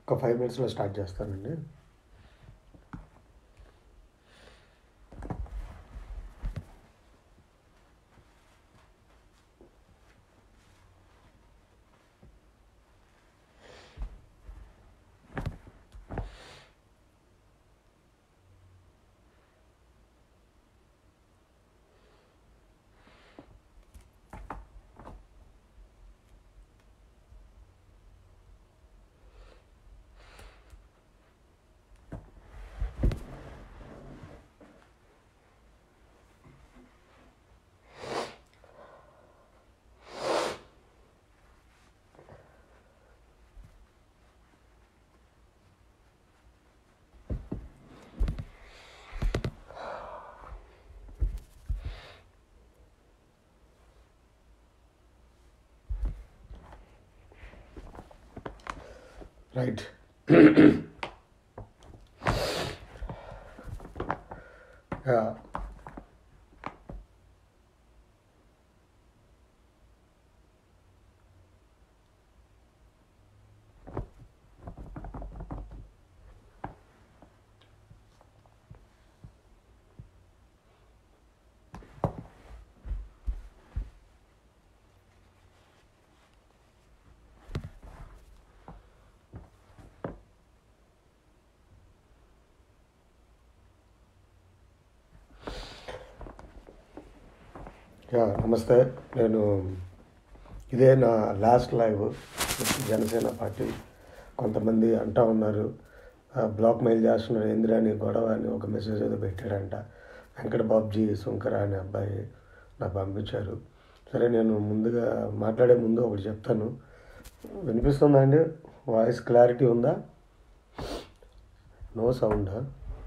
ఒక 5 minutesలో స్టార్ట్ చేస్తానండి. రైట్. నమస్తే. నేను ఇదే నా లాస్ట్ లైవ్ జనసేన పార్టీ. కొంతమంది అంటూ ఉన్నారు బ్లాక్ మెయిల్ చేస్తున్నారు ఇందిరాని గొడవ అని ఒక మెసేజ్ ఏదో పెట్టాడంట. వెంకట బాబ్జీ సుంకర అనే అబ్బాయి నాకు పంపించారు. సరే, నేను ముందుగా మాట్లాడే ముందు ఒకటి చెప్తాను. వినిపిస్తుందా అండి? వాయిస్ క్లారిటీ ఉందా? నో సౌండా?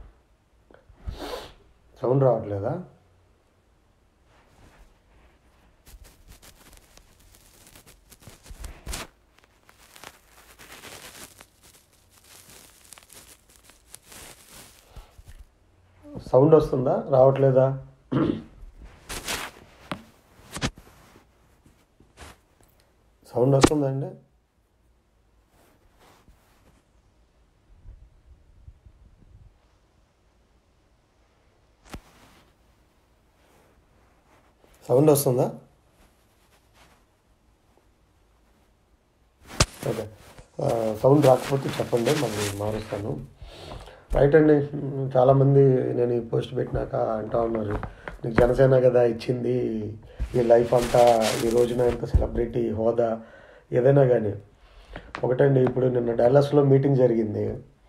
సౌండ్ రావట్లేదా? సౌండ్ వస్తుందా? రావట్లేదా? సౌండ్ వస్తుందండి? సౌండ్ వస్తుందా? ఓకే. సౌండ్ రాకపోతే చెప్పండి, మళ్ళీ మారుస్తాను. రైట్ అండి. చాలామంది నేను ఈ పోస్ట్ పెట్టినాక అంటూ ఉన్నారు, నీకు జనసేన కదా ఇచ్చింది ఈ లైఫ్ అంతా, ఈ రోజున ఎంత సెలబ్రిటీ హోదా ఏదైనా కానీ. ఒకటండి, ఇప్పుడు నిన్న డాలస్లో మీటింగ్ జరిగింది.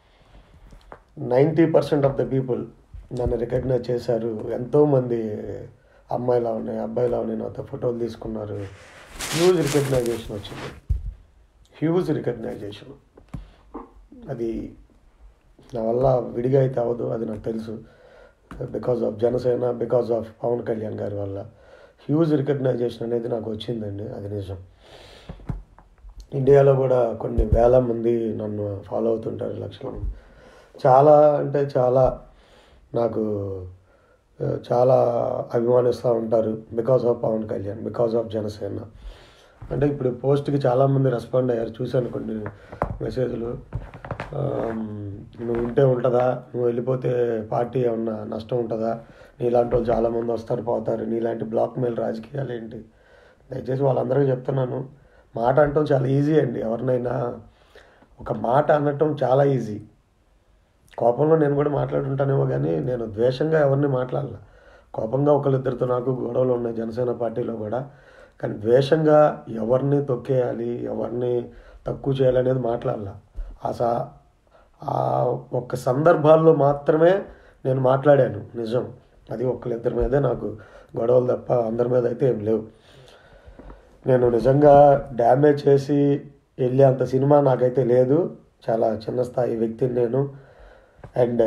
90% ఆఫ్ ద పీపుల్ నన్ను రికగ్నైజ్ చేశారు. ఎంతోమంది అమ్మాయిలా ఉన్నాయి, అబ్బాయిలా ఉన్నాయి, నాతో ఫోటోలు తీసుకున్నారు. హ్యూజ్ రికగ్నైజేషన్ వచ్చింది, హ్యూజ్ రికగ్నైజేషన్. అది నా వల్ల విడిగా అయితే అవ్వదు, అది నాకు తెలుసు. Because of Janasena, because of Pawan Kalyan గారి వల్ల హ్యూజ్ రికగ్నైజేషన్ అనేది నాకు వచ్చిందండి. అది నిజం. ఇండియాలో కూడా కొన్ని వేల మంది నన్ను ఫాలో అవుతుంటారు, లక్షల మంది. చాలా అంటే చాలా నాకు చాలా అభిమానిస్తూ ఉంటారు. Because of Pawan Kalyan, because of Janasena. అంటే ఇప్పుడు పోస్ట్కి చాలామంది రెస్పాండ్ అయ్యారు, చూశాను కొన్ని మెసేజ్లు. నువ్వు ఉంటే ఉంటుందా, నువ్వు వెళ్ళిపోతే పార్టీ ఏమన్నా నష్టం ఉంటుందా, నీలాంటి వాళ్ళు చాలామంది వస్తారు పోతారు, నీలాంటి బ్లాక్ మెయిల్ రాజకీయాలు ఏంటి. దయచేసి వాళ్ళందరికీ చెప్తున్నాను, మాట అనటం చాలా ఈజీ అండి. ఎవరినైనా ఒక మాట అనటం చాలా ఈజీ. కోపంలో నేను కూడా మాట్లాడుంటానేమో, కానీ నేను ద్వేషంగా ఎవరిని మాట్లాడాల. కోపంగా ఒకళ్ళిద్దరితో నాకు గొడవలు ఉన్నాయి జనసేన పార్టీలో కూడా, కానీ ద్వేషంగా ఎవరిని తొక్కేయాలి, ఎవరిని తక్కువ చేయాలనేది మాట్లాడాల. ఆ ఒక్క సందర్భాల్లో మాత్రమే నేను మాట్లాడాను, నిజం. అది ఒక్కళ్ళిద్దరి మీదే నాకు గొడవలు తప్ప అందరి మీద అయితే ఏం లేవు. నేను నిజంగా డ్యామేజ్ చేసి వెళ్ళే అంత సినిమా నాకైతే లేదు. చాలా చిన్న స్థాయి వ్యక్తిని నేను. అండ్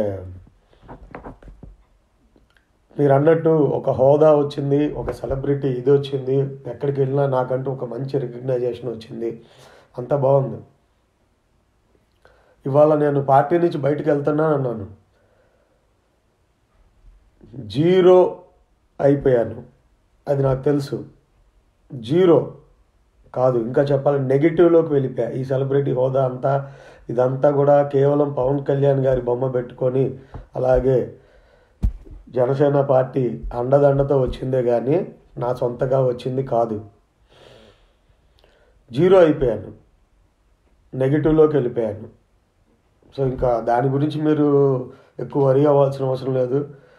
మీరు అన్నట్టు ఒక హోదా వచ్చింది, ఒక సెలబ్రిటీ ఇది వచ్చింది, ఎక్కడికి వెళ్ళినా నాకంటూ ఒక మంచి రికగ్నైజేషన్ వచ్చింది, అంతా బాగుంది. ఇవాళ నేను పార్టీ నుంచి బయటకు వెళ్తున్నాను అన్నాను, జీరో అయిపోయాను, అది నాకు తెలుసు. జీరో, కాదు, ఇంకా చెప్పాలి నెగిటివ్లోకి వెళ్ళిపోయా. ఈ సెలబ్రిటీ హోదా అంతా ఇదంతా కూడా కేవలం పవన్ కళ్యాణ్ గారి బొమ్మ పెట్టుకొని అలాగే జనసేన పార్టీ అండదండతో వచ్చిందే కానీ నా సొంతగా వచ్చింది కాదు. జీరో అయిపోయాను, నెగిటివ్లోకి వెళ్ళిపోయాను. సో ఇంకా దాని గురించి మీరు ఎక్కువ వరి అవ్వాల్సిన అవసరం లేదు.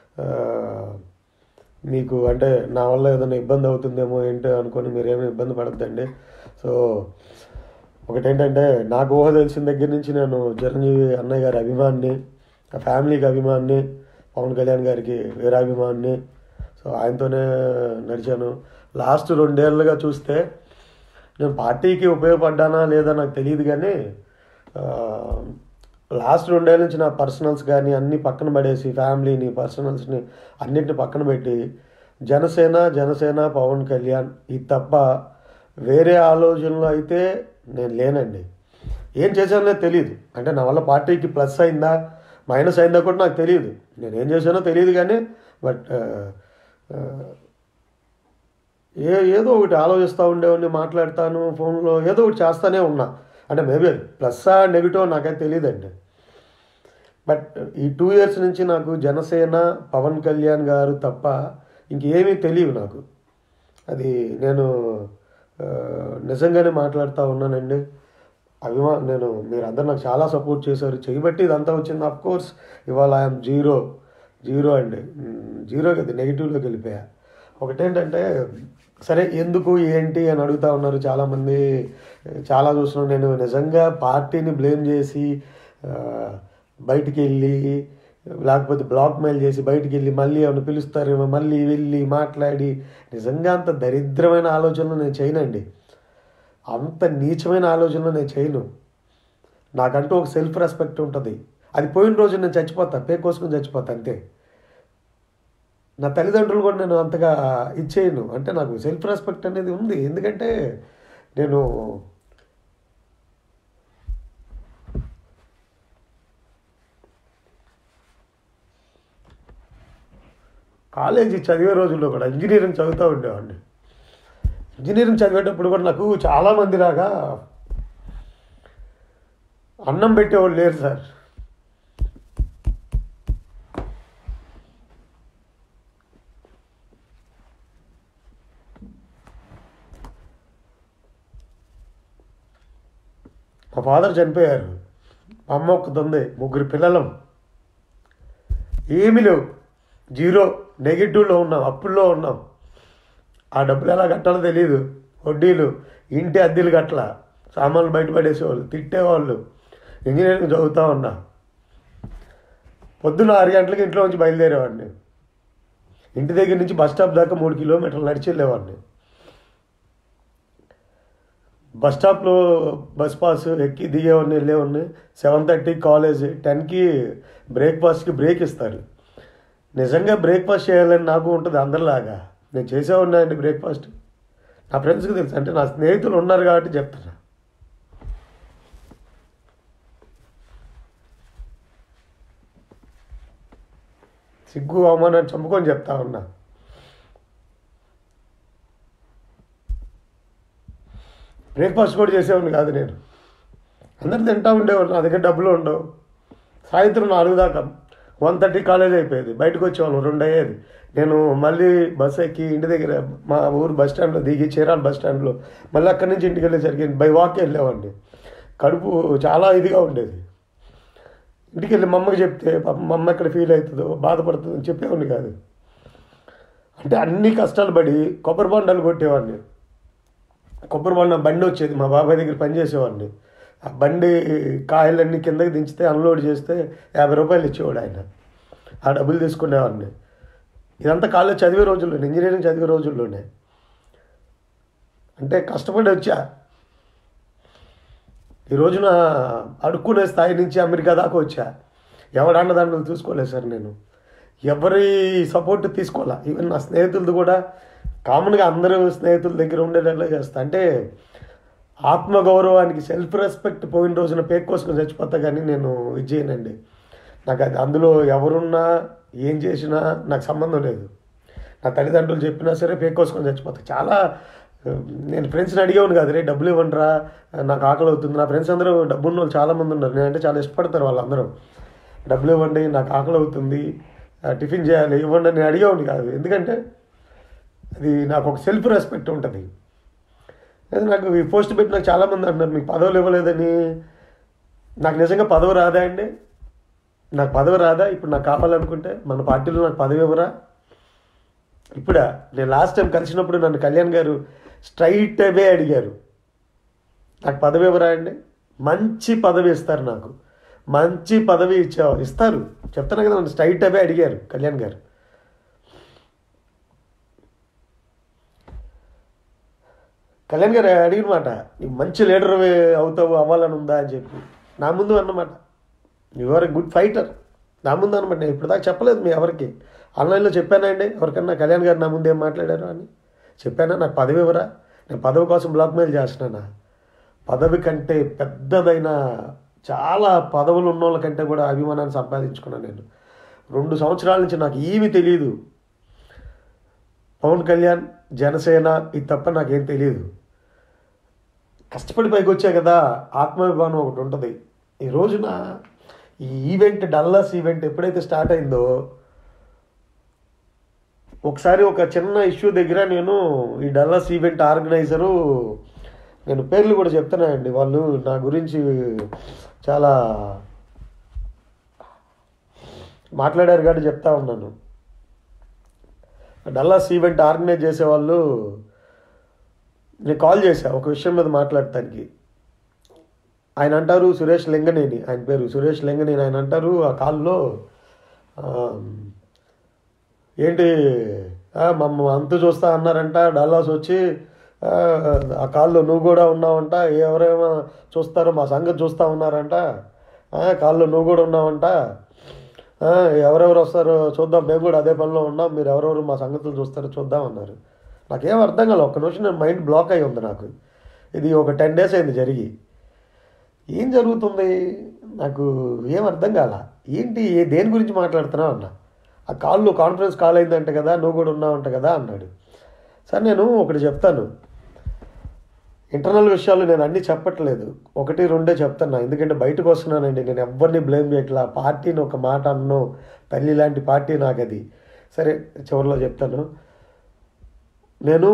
మీకు అంటే నా వల్ల ఏదైనా ఇబ్బంది అవుతుందేమో ఏంటో అనుకొని మీరేమీ ఇబ్బంది పడద్దండి. సో ఒకటేంటంటే నాకు ఊహ తెలిసిన దగ్గర నుంచి నేను చిరంజీవి అన్నయ్య గారి అభిమాన్ని, ఆ ఫ్యామిలీకి అభిమాన్ని, పవన్ కళ్యాణ్ గారికి వీరాభిమాన్ని. సో ఆయనతోనే నడిచాను. లాస్ట్ 2 ఏళ్ళుగా చూస్తే నేను పార్టీకి ఉపయోగపడ్డానా లేదా నాకు తెలియదు, కానీ లాస్ట్ 2 ఏళ్ళ నుంచి నా పర్సనల్స్ కానీ అన్నీ పక్కన పడేసి ఫ్యామిలీని పర్సనల్స్ని అన్నింటిని పక్కన పెట్టి జనసేన పవన్ కళ్యాణ్ ఇది తప్ప వేరే ఆలోచనలు అయితే నేను లేనండి. ఏం చేశానో తెలియదు. అంటే నా వల్ల పార్టీకి ప్లస్ అయిందా మైనస్ అయిందా కూడా నాకు తెలియదు. నేనేం చేశానో తెలియదు, కానీ బట్ ఏదో ఒకటి ఆలోచిస్తూ ఉండేవాడిని, మాట్లాడతాను ఫోన్లో, ఏదో ఒకటి చేస్తూనే ఉన్నా. అంటే మేబీ ప్లస్సా నెగిటివ్ నాకైతే తెలియదండి. బట్ ఈ 2 ఇయర్స్ నుంచి నాకు జనసేన పవన్ కళ్యాణ్ గారు తప్ప ఇంకేమీ తెలియదు నాకు. అది నేను నిజంగానే మాట్లాడుతూ ఉన్నానండి. నేను మీరందరూ నాకు చాలా సపోర్ట్ చేశారు, చేయబట్టి ఇదంతా వచ్చింది. అఫ్కోర్స్ ఇవాళ ఐఎమ్ జీరో అండి. జీరో కదా, నెగిటివ్లోకి వెళ్ళిపోయా. ఒకటేంటంటే సరే ఎందుకు ఏంటి అని అడుగుతూ ఉన్నారు చాలామంది. చాలా చూస్తున్నాను. నేను నిజంగా పార్టీని బ్లేమ్ చేసి బయటికి వెళ్ళి లేకపోతే బ్లాక్ మెయిల్ చేసి బయటికి వెళ్ళి మళ్ళీ ఏమైనా పిలుస్తారేమో మళ్ళీ వెళ్ళి మాట్లాడి నిజంగా అంత దరిద్రమైన ఆలోచనలు నేను చేయనండి. అంత నీచమైన ఆలోచనలు నేను చేయను. నాకంటూ ఒక సెల్ఫ్ రెస్పెక్ట్ ఉంటుంది. అది పోయిన రోజు నేను చచ్చిపోతా, పేకోసుకుని చచ్చిపోతా అంతే. నా తల్లిదండ్రులు కూడా నేను అంతగా ఇచ్చేయను. అంటే నాకు సెల్ఫ్ రెస్పెక్ట్ అనేది ఉంది. ఎందుకంటే నేను కాలేజీ చదివే రోజుల్లో కూడా ఇంజనీరింగ్ చదువుతూ ఉండేవాడిని. ఇంజనీరింగ్ చదివేటప్పుడు కూడా నాకు చాలామంది రాగా అన్నం పెట్టేవాళ్ళు లేరు సార్. మా ఫాదర్ చనిపోయారు, మా అమ్మ ఒక్కతుంది, 3 పిల్లలం, ఏమీ లేవు, జీరో, నెగిటివ్లో ఉన్నాం, అప్పుల్లో ఉన్నాం. ఆ డబ్బులు ఎలా కట్టాలో తెలియదు. వడ్డీలు, ఇంటి అద్దెలు కట్టల, సామాన్లు బయటపడేసేవాళ్ళు, తిట్టేవాళ్ళు. ఇంజనీరింగ్ చదువుతూ ఉన్నా. పొద్దున్న 6 గంటలకి ఇంట్లో నుంచి బయలుదేరేవాడిని. ఇంటి దగ్గర నుంచి బస్ స్టాప్ దాకా 3 కిలోమీటర్లు నడిచి వెళ్ళేవాడిని. బస్ స్టాప్లో బస్ పాస్ ఎక్కి దిగేవాడిని, వెళ్ళేవాడిని. 7:30 కాలేజ్, 10కి బ్రేక్ఫాస్ట్కి బ్రేక్ ఇస్తారు. నిజంగా బ్రేక్ఫాస్ట్ చేయాలని నాకు ఉంటుంది అందరిలాగా. నేను చేసేవాడినా అండి బ్రేక్ఫాస్ట్. నా ఫ్రెండ్స్కి తెలుసు, అంటే నా స్నేహితులు ఉన్నారు కాబట్టి చెప్తున్నా. సిగ్గు అవమానాన్ని చంపుకొని చెప్తా ఉన్నా. బ్రేక్ఫాస్ట్ కూడా చేసేవాడిని కాదు నేను. అందరు తింటూ ఉండేవాడు, నా దగ్గర డబ్బులు ఉండవు. సాయంత్రం 4 దాకా 1:30 కాలేజ్ అయిపోయేది, బయటకు వచ్చేవాళ్ళం 2 అయ్యేది. నేను మళ్ళీ బస్ ఎక్కి ఇంటి దగ్గర మా ఊరు బస్ స్టాండ్లో దిగి చీరాల బస్ స్టాండ్లో మళ్ళీ అక్కడి నుంచి ఇంటికి వెళ్ళేసరికి బై వాక్ వెళ్ళేవాడిని. కడుపు చాలా ఇదిగా ఉండేది. ఇంటికి వెళ్ళి మా అమ్మకి చెప్తే మా అమ్మ ఎక్కడ ఫీల్ అవుతుందో బాధపడుతుందో అని చెప్పేవాడిని కాదు. అంటే అన్ని కష్టాలు పడి కొబ్బరి బొండాలు కొట్టేవాడిని. కొబ్బరి బొండ బండి వచ్చేది, మా బాబాయ్ దగ్గర పనిచేసేవాడిని. ఆ బండి కాయలన్నీ కిందకి దించితే అన్లోడ్ చేస్తే 50 రూపాయలు ఇచ్చేవాడు ఆయన. ఆ డబ్బులు తీసుకునేవాడిని. ఇదంతా కాలేజ్ చదివే రోజుల్లోనే, ఇంజనీరింగ్ చదివే రోజుల్లోనే. అంటే కష్టపడి వచ్చా. ఈ రోజున అడుక్కునే స్థాయి నుంచి అమెరికా దాకా వచ్చా. ఎవరి అన్నదాంట్లో చూసుకోలేదు సార్ నేను. ఎవరి సపోర్ట్ తీసుకోవాలా. ఈవెన్ నా స్నేహితులది కూడా కామన్గా అందరూ స్నేహితుల దగ్గర ఉండేటట్లా చేస్తా. అంటే ఆత్మగౌరవానికి సెల్ఫ్ రెస్పెక్ట్ పోయిన రోజున పేక్ కోసుకొని చచ్చిపోతా, కానీ నేను ఇది చేయనండి. నాకు అది అందులో ఎవరున్నా ఏం చేసినా నాకు సంబంధం లేదు. నా తల్లిదండ్రులు చెప్పినా సరే పేక్ కోసుకొని చచ్చిపోతా. చాలా నేను ఫ్రెండ్స్ని అడిగేవాను కాదు, రే డబ్బులు ఇవ్వండిరా నాకు ఆకలి అవుతుంది. నా ఫ్రెండ్స్ అందరూ డబ్బున్న వాళ్ళు చాలామంది ఉన్నారు, నేనంటే చాలా ఇష్టపడతారు వాళ్ళందరూ. డబ్బులు ఇవ్వండి నాకు ఆకలి అవుతుంది, టిఫిన్ చేయాలి ఇవ్వండి అని నేను అడిగేవాడిని కాదు. ఎందుకంటే అది నాకు ఒక సెల్ఫ్ రెస్పెక్ట్ ఉంటుంది. అది నాకు ఈ పోస్ట్ పెట్టి నాకు చాలామంది అంటున్నారు మీకు పదవులు ఇవ్వలేదని. నాకు నిజంగా పదవి రాదా అండి? నాకు పదవి రాదా? ఇప్పుడు నాకు కావాలనుకుంటే మన పార్టీలో నాకు పదవి ఇవ్వరా? ఇప్పుడా? నేను లాస్ట్ టైం కలిసినప్పుడు నన్ను కళ్యాణ్ గారు స్ట్రైట్ అవే అడిగారు, నాకు పదవి ఇవ్వరా అండి? మంచి పదవి ఇస్తారు, నాకు మంచి పదవి ఇస్తారు చెప్తాను కదా. నన్ను స్ట్రైట్ అవే అడిగారు కళ్యాణ్ గారు. కళ్యాణ్ గారు అడిగిన మాట, నీకు మంచి లీడర్ అవ్వాలని ఉందా అని చెప్పి నా ముందు అన్నమాట. You are a good fighter నా ముందు అనమాట. నేను ఇప్పుడు దాకా చెప్పలేదు మీ ఎవరికి. ఆన్లైన్లో చెప్పానా అండి ఎవరికన్నా కళ్యాణ్ గారు నా ముందు ఏం మాట్లాడారు అని చెప్పానా? నాకు పదవి ఇవ్వరా? నేను పదవి కోసం బ్లాక్మెయిల్ చేస్తున్నానా? పదవి కంటే పెద్దదైన చాలా పదవులు ఉన్న వాళ్ళ కంటే కూడా అభిమానాన్ని సంపాదించుకున్నాను నేను. 2 సంవత్సరాల నుంచి నాకు ఏమీ తెలియదు. పవన్ కళ్యాణ్, జనసేన ఇది తప్ప నాకేం తెలియదు. కష్టపడి పైకి వచ్చా కదా, ఆత్మాభిమానం ఒకటి ఉంటుంది. ఈ రోజున ఈ ఈవెంట్, డల్లాస్ ఈవెంట్ ఎప్పుడైతే స్టార్ట్ అయిందో, ఒకసారి ఒక చిన్న ఇష్యూ దగ్గర నేను ఈ డల్లాస్ ఈవెంట్ ఆర్గనైజరు, నేను పేర్లు కూడా చెప్తున్నానండి, వాళ్ళు నా గురించి చాలా మాట్లాడారు కాబట్టి చెప్తా ఉన్నాను. డల్లాస్ ఈవెంట్ ఆర్గనైజ్ చేసేవాళ్ళు నేను కాల్ చేశా ఒక విషయం మీద మాట్లాడటానికి. ఆయన అంటారు సురేష్ లింగనేని, ఆయన పేరు సురేష్ లింగనేని. ఆయన అంటారు ఆ కాల్లో, ఏంటి మమ్మ అంతు చూస్తా అన్నారంట డల్లాస్ వచ్చి, ఆ కాల్లో నువ్వు కూడా ఉన్నావంట, ఎవరేమో చూస్తారో మా సంగతి చూస్తూ ఉన్నారంట, కాల్లో నువ్వు కూడా ఉన్నావంట, ఎవరెవరు వస్తారో చూద్దాం, మేము కూడా అదే పనిలో ఉన్నాం, మీరు ఎవరెవరు మా సంగతులు చూస్తారో చూద్దాం అన్నారు. నాకేం అర్థం కాలేదు. ఒక్క నిమిషం నేను మైండ్ బ్లాక్ అయి ఉంది నాకు. ఇది ఒక 10 days అయింది జరిగి. ఏం జరుగుతుంది నాకు ఏం అర్థం కాల. ఏంటి దేని గురించి మాట్లాడుతున్నావు అన్న. ఆ కాల్లో కాన్ఫరెన్స్ కాల్ అయిందంట కదా, నువ్వు కూడా ఉన్నావంట కదా అన్నాడు. సరే నేను ఒకటి చెప్తాను, ఇంటర్నల్ విషయాలు నేను అన్నీ చెప్పట్లేదు, 1-2 చెప్తున్నా. ఎందుకంటే బయటకు వస్తున్నానండి, నేను ఎవరిని బ్లేమ్ చేయట్లా. పార్టీని ఒక మాట అన్నో, తల్లి లాంటి పార్టీ నాకు అది. సరే చివరిలో చెప్తాను. నేను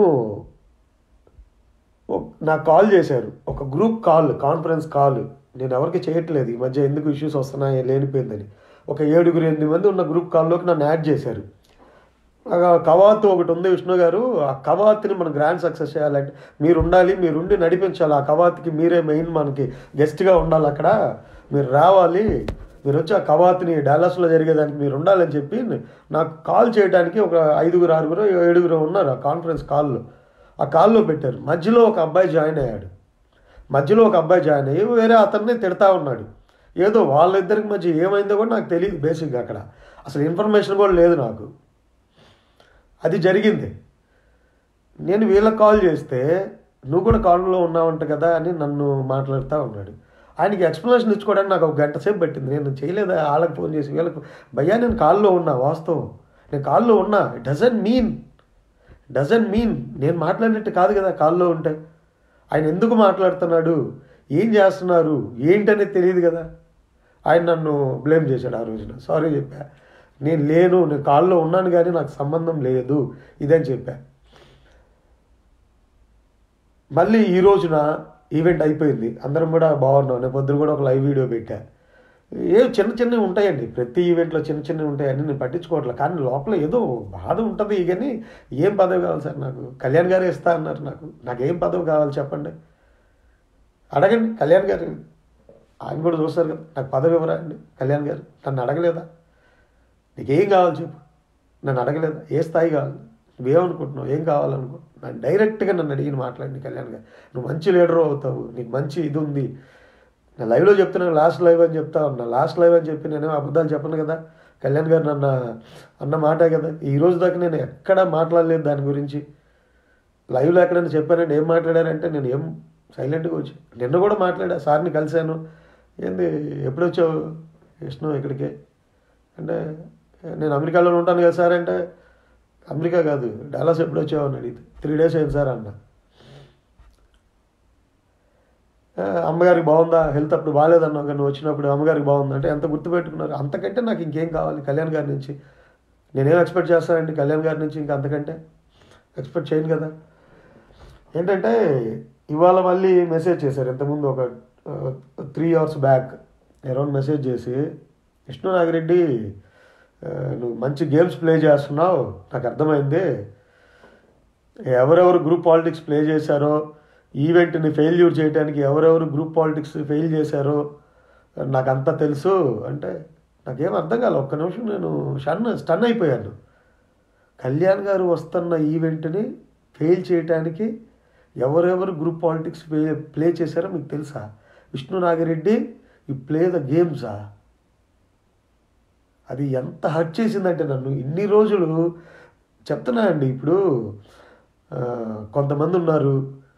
నాకు కాల్ చేశారు, ఒక గ్రూప్ కాల్, కాన్ఫరెన్స్ కాల్. నేను ఎవరికి చేయట్లేదు ఈ మధ్య, ఎందుకు ఇష్యూస్ వస్తున్నాయి లేనిపోయిందని. ఒక 7-8 మంది ఉన్న గ్రూప్ కాల్లోకి నన్ను యాడ్ చేశారు. కవాతు ఒకటి ఉంది విష్ణు గారు, ఆ కవాతుని మనం గ్రాండ్ సక్సెస్ చేయాలంటే మీరు ఉండాలి, మీరుండి నడిపించాలి. ఆ కవాతుకి మీరే మెయిన్ మనకి గెస్ట్గా ఉండాలి, అక్కడ మీరు రావాలి, మీరు వచ్చి ఆ కవాతుని డాలస్లో జరిగేదానికి మీరు ఉండాలని చెప్పి నాకు కాల్ చేయడానికి ఒక 5-6-7 ఉన్నారు ఆ కాన్ఫరెన్స్ కాల్లో. ఆ కాల్లో పెట్టారు. మధ్యలో ఒక అబ్బాయి జాయిన్ అయ్యాడు. మధ్యలో ఒక అబ్బాయి జాయిన్ అయ్యి వేరే అతన్ని తిడతా ఉన్నాడు. ఏదో వాళ్ళిద్దరికి మధ్య ఏమైందో కూడా నాకు తెలియదు. బేసిక్గా అక్కడ అసలు ఇన్ఫర్మేషన్ కూడా లేదు నాకు. అది జరిగింది. నేను వీళ్ళకి కాల్ చేస్తే నువ్వు కూడా కాల్లో ఉన్నావంట కదా అని నన్ను మాట్లాడుతూ ఉన్నాడు. ఆయనకి ఎక్స్ప్లెనేషన్ ఇచ్చుకోవడానికి నాకు 1 గంట సేపు పట్టింది. నేను చేయలేదా, వాళ్ళకి ఫోన్ చేసి వీళ్ళకి, భయ్యా నేను కాల్లో ఉన్నా, వాస్తవం నేను కాల్లో ఉన్నా, డజంట్ మీన్ నేను మాట్లాడినట్టు కాదు కదా కాల్లో ఉంటే. ఆయన ఎందుకు మాట్లాడుతున్నాడు, ఏం చేస్తున్నారు ఏంటనేది తెలియదు కదా. ఆయన నన్ను బ్లేమ్ చేశాడు ఆ రోజున. సారీ చెప్పా, నేను కాల్లో ఉన్నాను కానీ నాకు సంబంధం లేదు ఇదని చెప్పా. మళ్ళీ ఈ రోజున ఈవెంట్ అయిపోయింది, అందరం కూడా బాగున్నాం. నేను పొద్దున కూడా ఒక లైవ్ వీడియో పెట్టా. చిన్నవి ఉంటాయండి, ప్రతి ఈవెంట్లో చిన్నవి ఉంటాయని నేను పట్టించుకోవట్లేదు. కానీ లోపల ఏదో బాధ ఉంటుంది. కానీ ఏం పదవి కావాలి సార్ నాకు? కళ్యాణ్ గారు ఇస్తా అన్నారు, నాకేం పదవి కావాలి చెప్పండి, అడగండి కళ్యాణ్ గారు. ఆయన కూడా చూస్తారు కదా, నాకు పదవి ఇవ్వరా అండి కళ్యాణ్ గారు? నన్ను అడగలేదా? నీకేం కావాలి చెప్పు, నన్ను అడగలేదా? ఏ స్థాయి కావాలి, నువ్వేమనుకుంటున్నావు, ఏం కావాలనుకో, నన్ను డైరెక్ట్గా నన్ను అడిగిన మాట్లాడి కళ్యాణ్ గారు, నువ్వు మంచి లీడర్ అవుతావు, నీకు మంచి ఇది ఉంది. నేను లైవ్లో చెప్తున్నాను, లాస్ట్ లైవ్ అని చెప్తా ఉన్నా. లాస్ట్ లైవ్ అని చెప్పి నేనేమో అబద్ధాలు చెప్పను కదా. కళ్యాణ్ గారు నన్ను అన్న మాటే కదా. ఈ రోజు దాకా నేను ఎక్కడా మాట్లాడలేదు దాని గురించి. లైవ్లో ఎక్కడైనా చెప్పానంటే ఏం మాట్లాడారంటే నేను ఏం సైలెంట్గా వచ్చి, నిన్న కూడా మాట్లాడా, సార్ని కలిశాను. ఏంది ఎప్పుడొచ్చావు విష్ణు ఇక్కడికి అంటే, నేను అమెరికాలో ఉంటాను కదా సార్ అంటే, అమెరికా కాదు డాలస్ ఎప్పుడు వచ్చావు అని అడిగితే 3 days అయింది సార్ అన్న. అమ్మగారికి బాగుందా, హెల్త్ అప్పుడు బాగాలేదన్నావు కానీ వచ్చినప్పుడు అమ్మగారికి బాగుందా అంటే ఎంత గుర్తుపెట్టుకున్నారు. అంతకంటే నాకు ఇంకేం కావాలి కళ్యాణ్ గారి నుంచి? నేనేం ఎక్స్పెక్ట్ చేస్తానండి కళ్యాణ్ గారి నుంచి? ఇంకా అంతకంటే ఎక్స్పెక్ట్ చేయను కదా. ఏంటంటే ఇవాళ మళ్ళీ మెసేజ్ చేశారు. ఇంతకుముందు ఒక 3 hours బ్యాక్ అరౌండ్ మెసేజ్ చేసి, విష్ణు నాగిరెడ్డి నువ్వు మంచి గేమ్స్ ప్లే చేస్తున్నావు, నాకు అర్థమైంది. ఎవరెవరు గ్రూప్ పాలిటిక్స్ ప్లే చేశారో, ఈవెంట్ని ఫెయిల్యూర్ చేయడానికి ఎవరెవరు గ్రూప్ పాలిటిక్స్ ఫెయిల్ చేశారో నాకంతా తెలుసు అంటే నాకేం అర్థం కాలే. ఒక్క నిమిషం నేను స్టన్ అయిపోయాను. కళ్యాణ్ గారు వస్తున్న ఈవెంట్ని ఫెయిల్ చేయడానికి ఎవరెవరు గ్రూప్ పాలిటిక్స్ ప్లే చేశారో మీకు తెలుసా? విష్ణు నాగిరెడ్డి ఈ ప్లే ద గేమ్సా? అది ఎంత హర్ట్ చేసిందంటే నన్ను ఇన్ని రోజులు చెప్తున్నా అండి. ఇప్పుడు కొంతమంది ఉన్నారు,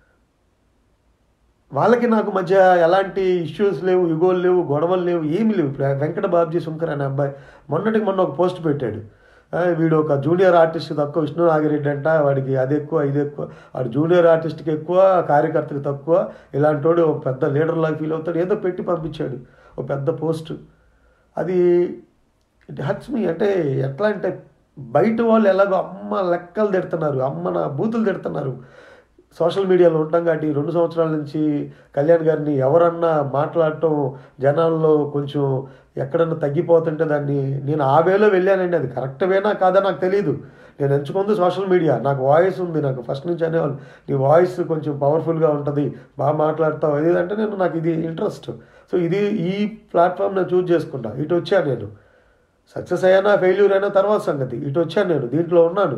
వాళ్ళకి నాకు మధ్య ఎలాంటి ఇష్యూస్ లేవు, యుగోలు లేవు, గొడవలు లేవు, ఏమి లేవు. వెంకట బాబ్జీ శంకర్ అనే అబ్బాయి మొన్న ఒక పోస్ట్ పెట్టాడు. వీడు ఒక జూనియర్ ఆర్టిస్ట్ తక్కువ, విష్ణు నాగిరెడ్డి అంట, వాడికి అది ఎక్కువ ఇది ఎక్కువ, వాడు జూనియర్ ఆర్టిస్ట్కి ఎక్కువ, కార్యకర్తకి తక్కువ, ఇలాంటి వాడు ఒక పెద్ద లీడర్లాగా ఫీల్ అవుతాడు, ఏదో పెట్టి పంపించాడు ఒక పెద్ద పోస్ట్. అది ఇట్ హర్ట్స్ మీ. అంటే ఎట్లా అంటే బయట వాళ్ళు ఎలాగో అమ్మ లెక్కలు తిడుతున్నారు, అమ్మ నా బూతులు తిడుతున్నారు. సోషల్ మీడియాలో ఉంటాం కాబట్టి 2 సంవత్సరాల నుంచి కళ్యాణ్ గారిని ఎవరన్నా మాట్లాడటం జనాల్లో కొంచెం ఎక్కడన్నా తగ్గిపోతుంటే దాన్ని నేను ఆ వేలో వెళ్ళానండి. అది కరెక్ట్ వేనా కాదా నాకు తెలియదు. నేను ఎంచుకుంది సోషల్ మీడియా, నాకు వాయిస్ ఉంది. నాకు ఫస్ట్ నుంచి అనేవాళ్ళు నీ వాయిస్ కొంచెం పవర్ఫుల్గా ఉంటుంది, బాగా మాట్లాడతావు, అది అంటే నాకు ఇది ఇంట్రెస్ట్. సో ఈ ప్లాట్ఫామ్ నేను చూజ్ చేసుకుంటా. ఇటు వచ్చాను నేను, సక్సెస్ అయ్యానా ఫెయిల్యూర్ అయినా తర్వాత సంగతి. ఇటు వచ్చాను నేను, దీంట్లో ఉన్నాను.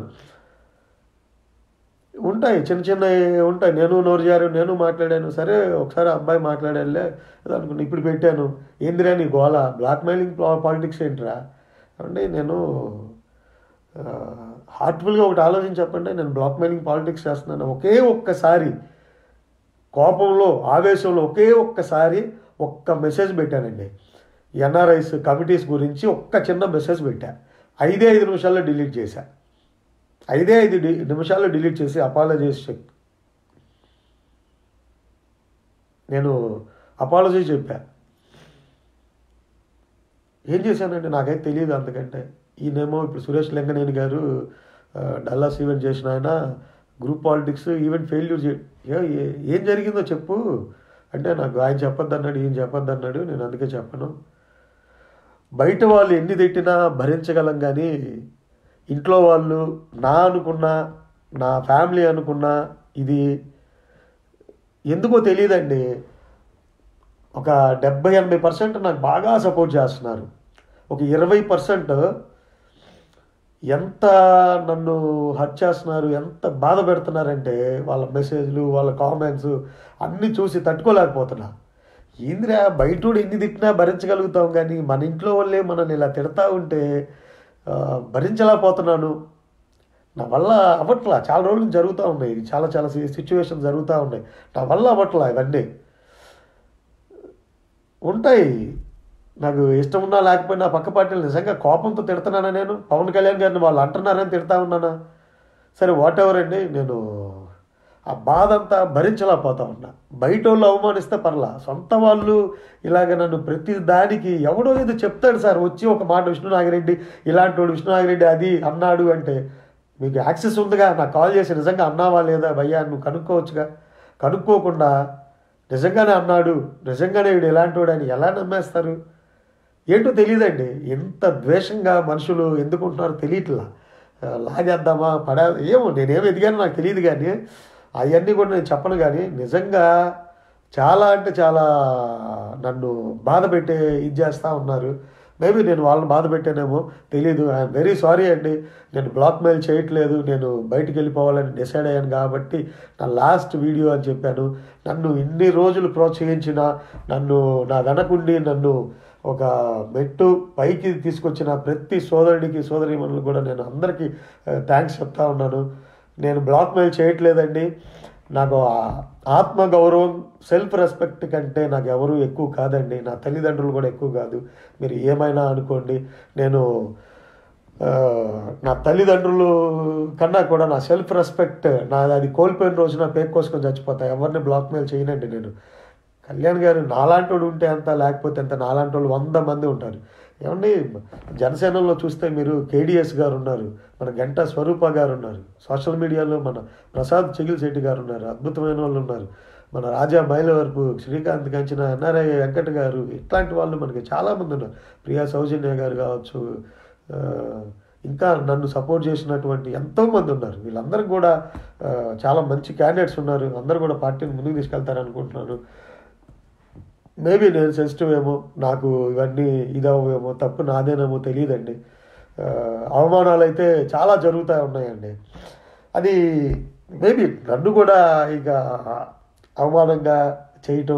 ఉంటాయి చిన్న ఉంటాయి. నేను నోరు జారు, నేను మాట్లాడాను. సరే ఒకసారి అబ్బాయి మాట్లాడానులే అనుకున్నా. ఇప్పుడు పెట్టాను, ఏందిరా నీ గోళ, బ్లాక్ మెయిలింగ్ పాలిటిక్స్ ఏంట్రా అంటే నేను హార్ట్ఫుల్గా ఒకటి ఆలోచించి చెప్పండి. నేను బ్లాక్ మెయిలింగ్ పాలిటిక్స్ చేస్తున్నాను. ఒకే ఒక్కసారి కోపంలో ఆవేశంలో ఒక్కసారి ఒక్క మెసేజ్ పెట్టానండి. ఎన్ఆర్ఐస్ కమిటీస్ గురించి ఒక్క చిన్న మెసేజ్ పెట్టా. 5 నిమిషాల్లో డిలీట్ చేశా. 5 నిమిషాల్లో డిలీట్ చేసి అపాలజైజ్ నేను అపాలజీ చెప్పా. ఏం చేశానంటే నాకైతే తెలియదు. అందుకంటే ఈయనేమో ఇప్పుడు సురేష్ లింగనేని గారు డల్లాస్ ఈవెంట్ చేసిన ఆయన గ్రూప్ పాలిటిక్స్ ఈవెంట్ ఫెయిల్యూర్ ఏం జరిగిందో చెప్పు అంటే నాకు ఆయన చెప్పొద్దు అన్నాడు, ఈయన చెప్పొద్దు అన్నాడు. నేను అందుకే చెప్పను. బయట వాళ్ళు ఎన్ని తిట్టినా భరించగలం, కానీ ఇంట్లో వాళ్ళు అనుకున్నా, నా ఫ్యామిలీ అనుకున్నా, ఇది ఎందుకో తెలియదండి, ఒక 70-80% నాకు బాగా సపోర్ట్ చేస్తున్నారు. ఒక 20% ఎంత నన్ను హర్ట్ చేస్తున్నారు, ఎంత బాధ పెడుతున్నారంటే వాళ్ళ మెసేజ్లు, వాళ్ళ కామెంట్స్ అన్నీ చూసి తట్టుకోలేకపోతున్నా. ఏందిరా బయటోడు ఎన్ని తిట్టినా భరించగలుగుతాం, కానీ మన ఇంట్లో వాళ్ళే మనల్ని ఇలా తిడతా ఉంటే భరించలేకపోతున్నాను. నా వల్ల అవ్వట్లా. చాలా రోజులు జరుగుతూ ఉన్నాయి, చాలా సిచ్యువేషన్ జరుగుతూ ఉన్నాయి. నా వల్ల అవ్వట్లా. ఇవన్నీ ఉంటాయి. నాకు ఇష్టం ఉన్నా లేకపోయినా పక్క పార్టీలు నిజంగా కోపంతో తిడుతున్నానా? నేను పవన్ కళ్యాణ్ గారిని వాళ్ళు అంటున్నారని తిడతా ఉన్నానా? సరే వాట్ ఎవర్ అండి. నేను ఆ బాధ అంతా భరించలేకపోతా ఉన్నా. బయట వాళ్ళు అవమానిస్తే పర్లా, సొంత వాళ్ళు ఇలాగ నన్ను ప్రతి దానికి ఎవడో ఏదో చెప్తాడు సార్ వచ్చి ఒక మాట, విష్ణు నాగిరెడ్డి ఇలాంటి వాడు, విష్ణు నాగిరెడ్డి అది అన్నాడు అంటే మీకు యాక్సెస్ ఉందిగా, నాకు కాల్ చేసి నిజంగా అన్నావా లేదా భయ్యా నువ్వు కనుక్కోవచ్చుగా. కనుక్కోకుండా నిజంగానే అన్నాడు, నిజంగానే వీడు ఎలాంటి వాడు అని ఎలా నమ్మేస్తారు? ఏంటో తెలియదండి. ఎంత ద్వేషంగా మనుషులు ఎందుకుంటున్నారో తెలియట్లా. లాగేద్దామా ఏమో, నేనేమి ఎదిగానో నాకు తెలియదు, కానీ అవన్నీ కూడా నేను చెప్పను. కానీ నిజంగా చాలా అంటే చాలా నన్ను బాధ పెట్టే ఇది చేస్తూ ఉన్నారు. మేబీ నేను వాళ్ళని బాధ పెట్టానేమో తెలీదు. ఐఎమ్ వెరీ సారీ అండి. నేను బ్లాక్ మెయిల్ చేయట్లేదు, నేను బయటికి వెళ్ళిపోవాలని డిసైడ్ అయ్యాను కాబట్టి నా లాస్ట్ వీడియో అని చెప్పాను. నన్ను ఇన్ని రోజులు ప్రోత్సహించిన, నన్ను నా వెనకుండి నన్ను ఒక మెట్టు పైకి తీసుకొచ్చిన ప్రతి సోదరుడికి సోదరీమణులు కూడా నేను అందరికీ థ్యాంక్స్ చెప్తా ఉన్నాను. నేను బ్లాక్ మెయిల్ చేయట్లేదండి. నాకు ఆత్మగౌరవం, సెల్ఫ్ రెస్పెక్ట్ కంటే నాకు ఎవరు ఎక్కువ కాదండి. నా తల్లిదండ్రులు కూడా ఎక్కువ కాదు. మీరు ఏమైనా అనుకోండి, నేను నా తల్లిదండ్రులు కన్నా కూడా నా సెల్ఫ్ రెస్పెక్ట్ అది కోల్పోయిన రోజున పేక్ కోసుకొని చచ్చిపోతా. ఎవరిని బ్లాక్ మెయిల్ చేయనండి నేను. కళ్యాణ్ గారు నాలాంటోడు ఉంటే అంత, లేకపోతే అంత, నాలాంటి వాళ్ళు 100 మంది ఉంటారు. ఏమండి, జనసేనలో చూస్తే మీరు కేడిఎస్ గారు ఉన్నారు, మన గంటా స్వరూప గారు ఉన్నారు, సోషల్ మీడియాలో మన ప్రసాద్ చెగిల్ శెట్టి గారు ఉన్నారు, అద్భుతమైన వాళ్ళు ఉన్నారు, మన రాజా మైలవరపు, శ్రీకాంత్ కంచిన, ఎన్ఆర్ఐ వెంకట్ గారు, ఇట్లాంటి వాళ్ళు మనకి చాలామంది ఉన్నారు. ప్రియా సౌజన్య గారు కావచ్చు, ఇంకా నన్ను సపోర్ట్ చేసినటువంటి ఎంతోమంది ఉన్నారు. వీళ్ళందరూ కూడా చాలా మంచి క్యాండిడేట్స్ ఉన్నారు. అందరూ కూడా పార్టీని ముందుకు తీసుకెళ్తారనుకుంటున్నాను. మేబీ నేను సెన్సిటివ్ ఏమో, నాకు ఇవన్నీ ఇదవేమో, తప్పు నాదేనేమో తెలియదండి. అవమానాలు అయితే చాలా జరుగుతూ ఉన్నాయండి. అది మేబీ నన్ను కూడా ఇక అవమానంగా చేయటం,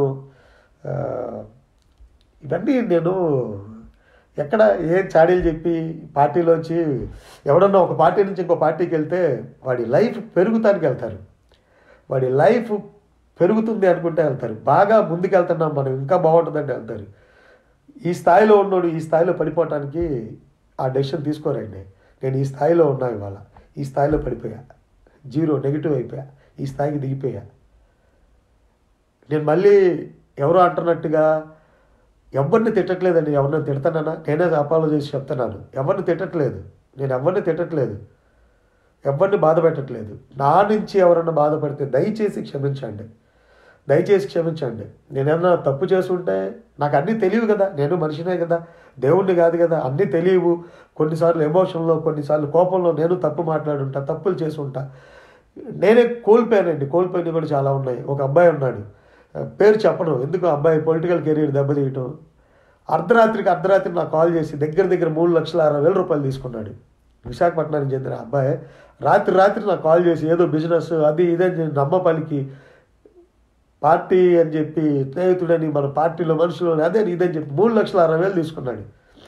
ఇవన్నీ నేను ఎక్కడ ఏం చాడీలు చెప్పి పార్టీలోంచి ఎవడన్నా ఒక పార్టీ నుంచి ఇంకో పార్టీకి వెళ్తే వాడి లైఫ్ పెరుగుతానికి వెళ్తారు, వాడి లైఫ్ పెరుగుతుంది అనుకుంటే వెళ్తారు. బాగా ముందుకెళ్తున్నాం మనం, ఇంకా బాగుంటుందంటే వెళ్తారు. ఈ స్థాయిలో ఉన్నోడు ఈ స్థాయిలో పడిపోవటానికి ఆ డెసిషన్ తీసుకోరండి. నేను ఈ స్థాయిలో ఉన్నా, ఇవాళ ఈ స్థాయిలో పడిపోయా, 0 నెగిటివ్ అయిపోయా, ఈ స్థాయికి దిగిపోయా. నేను మళ్ళీ ఎవరో అంటున్నట్టుగా ఎవరిని తిట్టట్లేదండి. ఎవరిని తిడతానన్నా నేనే అపాలో చేసి చెప్తున్నాను. ఎవరిని తిట్టట్లేదు, నేను ఎవరిని తిట్టట్లేదు, ఎవరిని బాధ పెట్టట్లేదు. నా నుంచి ఎవరన్నా బాధపడితే దయచేసి క్షమించండి, దయచేసి క్షమించండి. నేనేమన్నా తప్పు చేసుంటే నాకు అన్నీ తెలియవు కదా, నేను మనిషినే కదా, దేవుణ్ణి కాదు కదా, అన్నీ తెలియవు. కొన్నిసార్లు ఎమోషన్లో, కొన్నిసార్లు కోపంలో నేను తప్పు మాట్లాడుంటా, తప్పులు చేసి ఉంటా. నేనే కోల్పోయానండి, కోల్పోయినవి కూడా చాలా ఉన్నాయి. ఒక అబ్బాయి ఉన్నాడు, పేరు చెప్పను ఎందుకు, అబ్బాయి పొలిటికల్ కెరీర్ దెబ్బతీయటం. అర్ధరాత్రి నాకు కాల్ చేసి దగ్గర 3,60,000 రూపాయలు తీసుకున్నాడు. విశాఖపట్నానికి చెందిన అబ్బాయి రాత్రి నాకు కాల్ చేసి ఏదో బిజినెస్ అది ఇదని నమ్మపలికి, పార్టీ అని చెప్పి, స్నేహితుడని, మన పార్టీలో మనుషులు అదే ఇదని చెప్పి 3,60,000 తీసుకున్నాడు.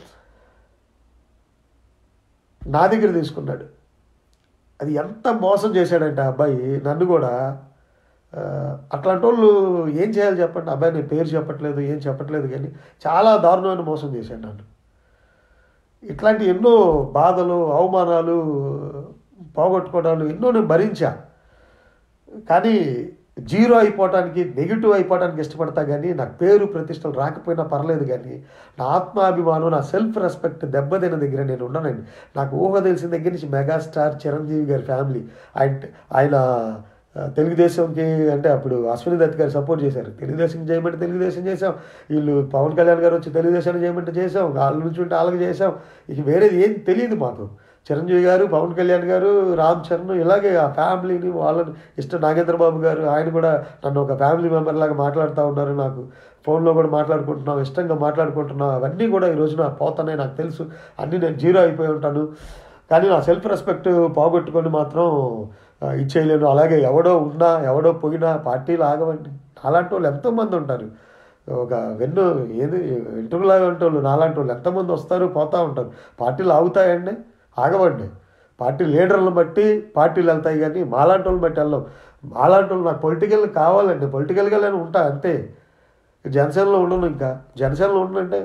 నా దగ్గర తీసుకున్నాడు. అది ఎంత మోసం చేశాడంటే ఆ అబ్బాయి నన్ను కూడా. అట్లాంటి వాళ్ళు ఏం చేయాలి చెప్పండి. అబ్బాయి నేను పేరు చెప్పట్లేదు, ఏం చెప్పట్లేదు, కానీ చాలా దారుణమైన మోసం చేశాడు నన్ను. ఇట్లాంటి ఎన్నో బాధలు, అవమానాలు, పోగొట్టుకోవడాలు ఎన్నో నేను భరించా. కానీ 0 అయిపోవటానికి, నెగిటివ్ అయిపోవడానికి ఇష్టపడతా. కానీ నాకు పేరు ప్రతిష్టలు రాకపోయినా పర్లేదు, కానీ నా ఆత్మాభిమానం, నా సెల్ఫ్ రెస్పెక్ట్ దెబ్బతిన దగ్గర నేను ఉన్నానండి. నాకు ఊహ తెలిసిన దగ్గర నుంచి మెగాస్టార్ చిరంజీవి గారి ఫ్యామిలీ, ఆయన తెలుగుదేశంకి అంటే అప్పుడు అశ్విని దత్ గారు సపోర్ట్ చేశారు. తెలుగుదేశం చేయమంటే తెలుగుదేశం చేసాం, వీళ్ళు పవన్ కళ్యాణ్ గారు వచ్చి తెలుగుదేశాన్ని చేయమంటే చేసాం, వాళ్ళ నుంచి ఉంటే వాళ్ళకి చేసాం. ఇక వేరేది ఏం తెలియదు మాకు. చిరంజీవి గారు, పవన్ కళ్యాణ్ గారు, రామ్ చరణ్, ఇలాగే ఆ ఫ్యామిలీని వాళ్ళని నాగేంద్రబాబు గారు, ఆయన కూడా నన్ను ఒక ఫ్యామిలీ మెంబర్ లాగా మాట్లాడుతూ ఉన్నారు. నాకు ఫోన్లో కూడా మాట్లాడుకుంటున్నాం, ఇష్టంగా మాట్లాడుకుంటున్నాం. అవన్నీ కూడా ఈ రోజున పోతున్నాయి, నాకు తెలుసు. అన్నీ నేను 0 అయిపోయి ఉంటాను. కానీ నా సెల్ఫ్ రెస్పెక్ట్ పోగొట్టుకొని మాత్రం ఇచ్చేయలేను. అలాగే ఎవడో ఉన్నా ఎవడో పోయినా పార్టీలు ఆగవండి. నాలాంటి వాళ్ళు ఎంతోమంది ఉంటారు. ఒక వెంట్రుకలాగా ఉంటారు నాలాంటి వాళ్ళు ఎంతమంది వస్తారు, పోతూ ఉంటారు. పార్టీలు ఆగుతాయండి, ఆగవండి. పార్టీ లీడర్లను బట్టి పార్టీలు వెళ్తాయి, కానీ మాలాంటి వాళ్ళని బట్టి వెళ్ళం. మాలాంటి వాళ్ళు నాకు పొలిటికల్ కావాలండి, పొలిటికల్గా నేను ఉంటా అంతే. జనసేనలో ఉండను. ఇంకా జనసేనలో ఉండనంటే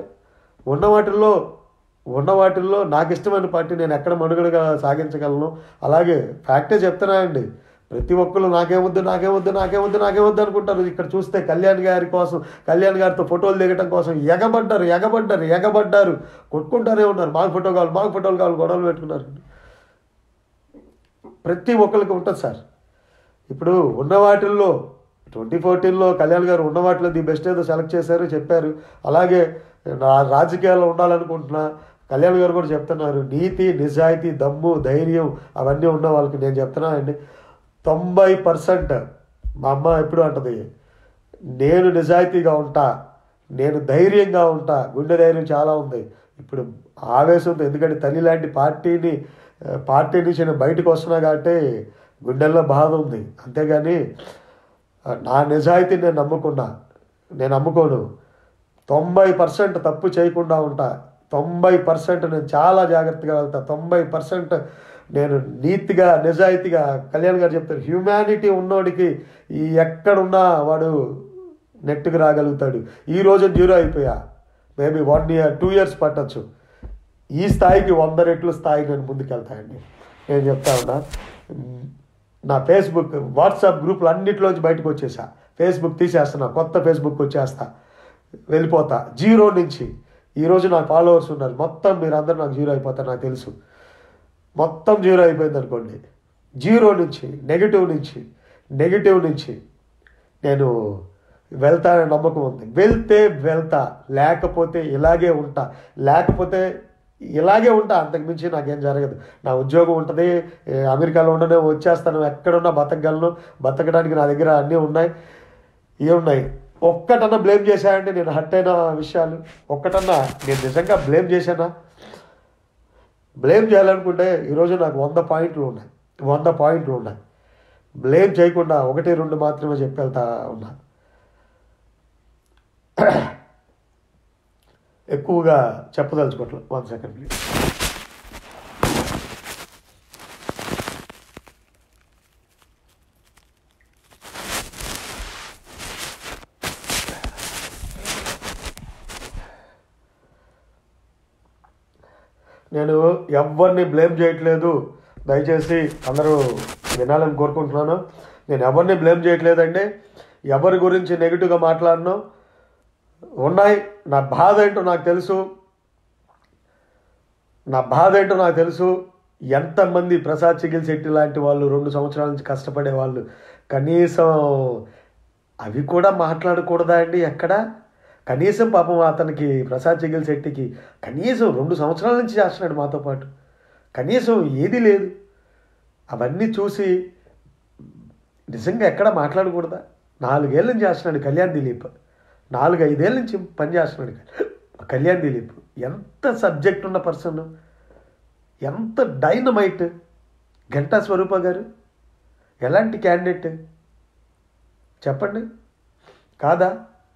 ఉన్న వాటిల్లో నాకు ఇష్టమైన పార్టీ నేను ఎక్కడ మనుగడగా సాగించగలను. అలాగే ఫ్యాక్టే చెప్తున్నా అండి, ప్రతి ఒక్కరు నాకేమొద్దు అనుకుంటారు. ఇక్కడ చూస్తే కళ్యాణ్ గారి కోసం, కళ్యాణ్ గారితో ఫోటోలు దిగటం కోసం ఎగబడ్డారు, కొట్టుకుంటారే ఉన్నారు. మాకు ఫోటోలు కావాలి, గొడవలు పెట్టుకున్నారు. ప్రతి ఒక్కరికి ఉంటుంది సార్. ఇప్పుడు ఉన్న వాటిల్లో 2014లో కళ్యాణ్ గారు ఉన్న వాటిలో ది బెస్ట్ ఏదో సెలెక్ట్ చేశారు, చెప్పారు. అలాగే నా రాజకీయాల్లో ఉండాలనుకుంటున్నా, కళ్యాణ్ గారు కూడా చెప్తున్నారు. నీతి, నిజాయితీ, దమ్ము, ధైర్యం అవన్నీ ఉన్న వాళ్ళకి నేను చెప్తున్నానండి, 90%. మా అమ్మ ఎప్పుడు అంటది, నేను నిజాయితీగా ఉంటా, నేను ధైర్యంగా ఉంటా, గుండె ధైర్యం చాలా ఉంది. ఇప్పుడు ఆవేశంతో, ఎందుకంటే తల్లి లాంటి పార్టీ నుంచి నేను బయటకు వస్తున్నా కాబట్టి గుండెల్లో బాధ ఉంది. అంతేగాని నా నిజాయితీ నేను నమ్ముకోను. 90% తప్పు చేయకుండా ఉంటా, 90% నేను చాలా జాగ్రత్తగా వెళ్తా, 90% నేను నీతిగా, నిజాయితీగా. కళ్యాణ్ గారు చెప్తారు, హ్యూమానిటీ ఉన్నోడికి ఎక్కడున్నా వాడు నెట్టుకు రాగలుగుతాడు. ఈ రోజు 0 అయిపోయా, మేబీ 1 year 2 years పట్టచ్చు. ఈ స్థాయికి 100 రెట్లు స్థాయికి నేను ముందుకెళ్తానండి. నేను చెప్తా ఉన్నా, నా ఫేస్బుక్, వాట్సాప్ గ్రూపులు అన్నింటిలోంచి బయటకు వచ్చేసా. ఫేస్బుక్ తీసేస్తున్నా, కొత్త ఫేస్బుక్ వచ్చేస్తా, వెళ్ళిపోతా జీరో నుంచి. ఈరోజు నాకు ఫాలోవర్స్ ఉన్నారు, మొత్తం మీరందరూ నాకు జీరో అయిపోతారు నాకు తెలుసు. మొత్తం జీరో అయిపోయింది అనుకోండి. జీరో నుంచి నెగిటివ్ నుంచి నేను వెళ్తానని నమ్మకం ఉంది. వెళ్తే వెళ్తా, లేకపోతే ఇలాగే ఉంటా, అంతకుమించి నాకేం జరగదు. నా ఉద్యోగం ఉంటుంది, అమెరికాలో ఉండనే వచ్చేస్తాను, ఎక్కడున్నా బతకగలను, బతకడానికి నా దగ్గర అన్నీ ఉన్నాయి. ఏమున్నాయి? ఒక్కటన్నా బ్లేమ్ చేశానంటే నేను హర్ట్ అయిన విషయాలు ఒక్కటన్నా నేను నిజంగా బ్లేమ్ చేశానా? బ్లేమ్ చేయాలనుకుంటే ఈరోజు నాకు 100 పాయింట్లు ఉన్నాయి. బ్లేమ్ చేయకుండా 1-2 మాత్రమే చెప్పి వెళ్తా ఉన్నా. ఎక్కువగా చెప్పదలుచుకోవట్లేదు. 1 సెకండ్ ప్లీజ్. నేను ఎవరిని బ్లేమ్ చేయట్లేదు, దయచేసి అందరూ వినాలని కోరుకుంటున్నాను. నేను ఎవరిని బ్లేమ్ చేయట్లేదండి, ఎవరి గురించి నెగిటివ్గా మాట్లాడను. ఉన్నాయి, నా బాధ ఏంటో నాకు తెలుసు. ఎంతమంది ప్రసాద్ చిగిల్ శెట్టి లాంటి వాళ్ళు 2 సంవత్సరాల నుంచి కష్టపడే వాళ్ళు కనీసం అవి కూడా మాట్లాడకూడదా అండి? ఎక్కడ కనీసం పాపం అతనికి ప్రసాద్ చిగిల్ శెట్టికి కనీసం 2 సంవత్సరాల నుంచి చేస్తున్నాడు మాతో పాటు, కనీసం ఏది లేదు. అవన్నీ చూసి నిజంగా ఎక్కడ మాట్లాడకూడదా? 4 ఏళ్ళ నుంచి చేస్తున్నాడు కళ్యాణ్ దిలీప్, 4-5 ఏళ్ళ నుంచి పనిచేస్తున్నాడు కళ్యాణ్ దిలీప్. ఎంత సబ్జెక్ట్ ఉన్న పర్సన్, ఎంత డైనమైట్. గంటా స్వరూప గారు ఎలాంటి క్యాండిడేట్ చెప్పండి, కాదా?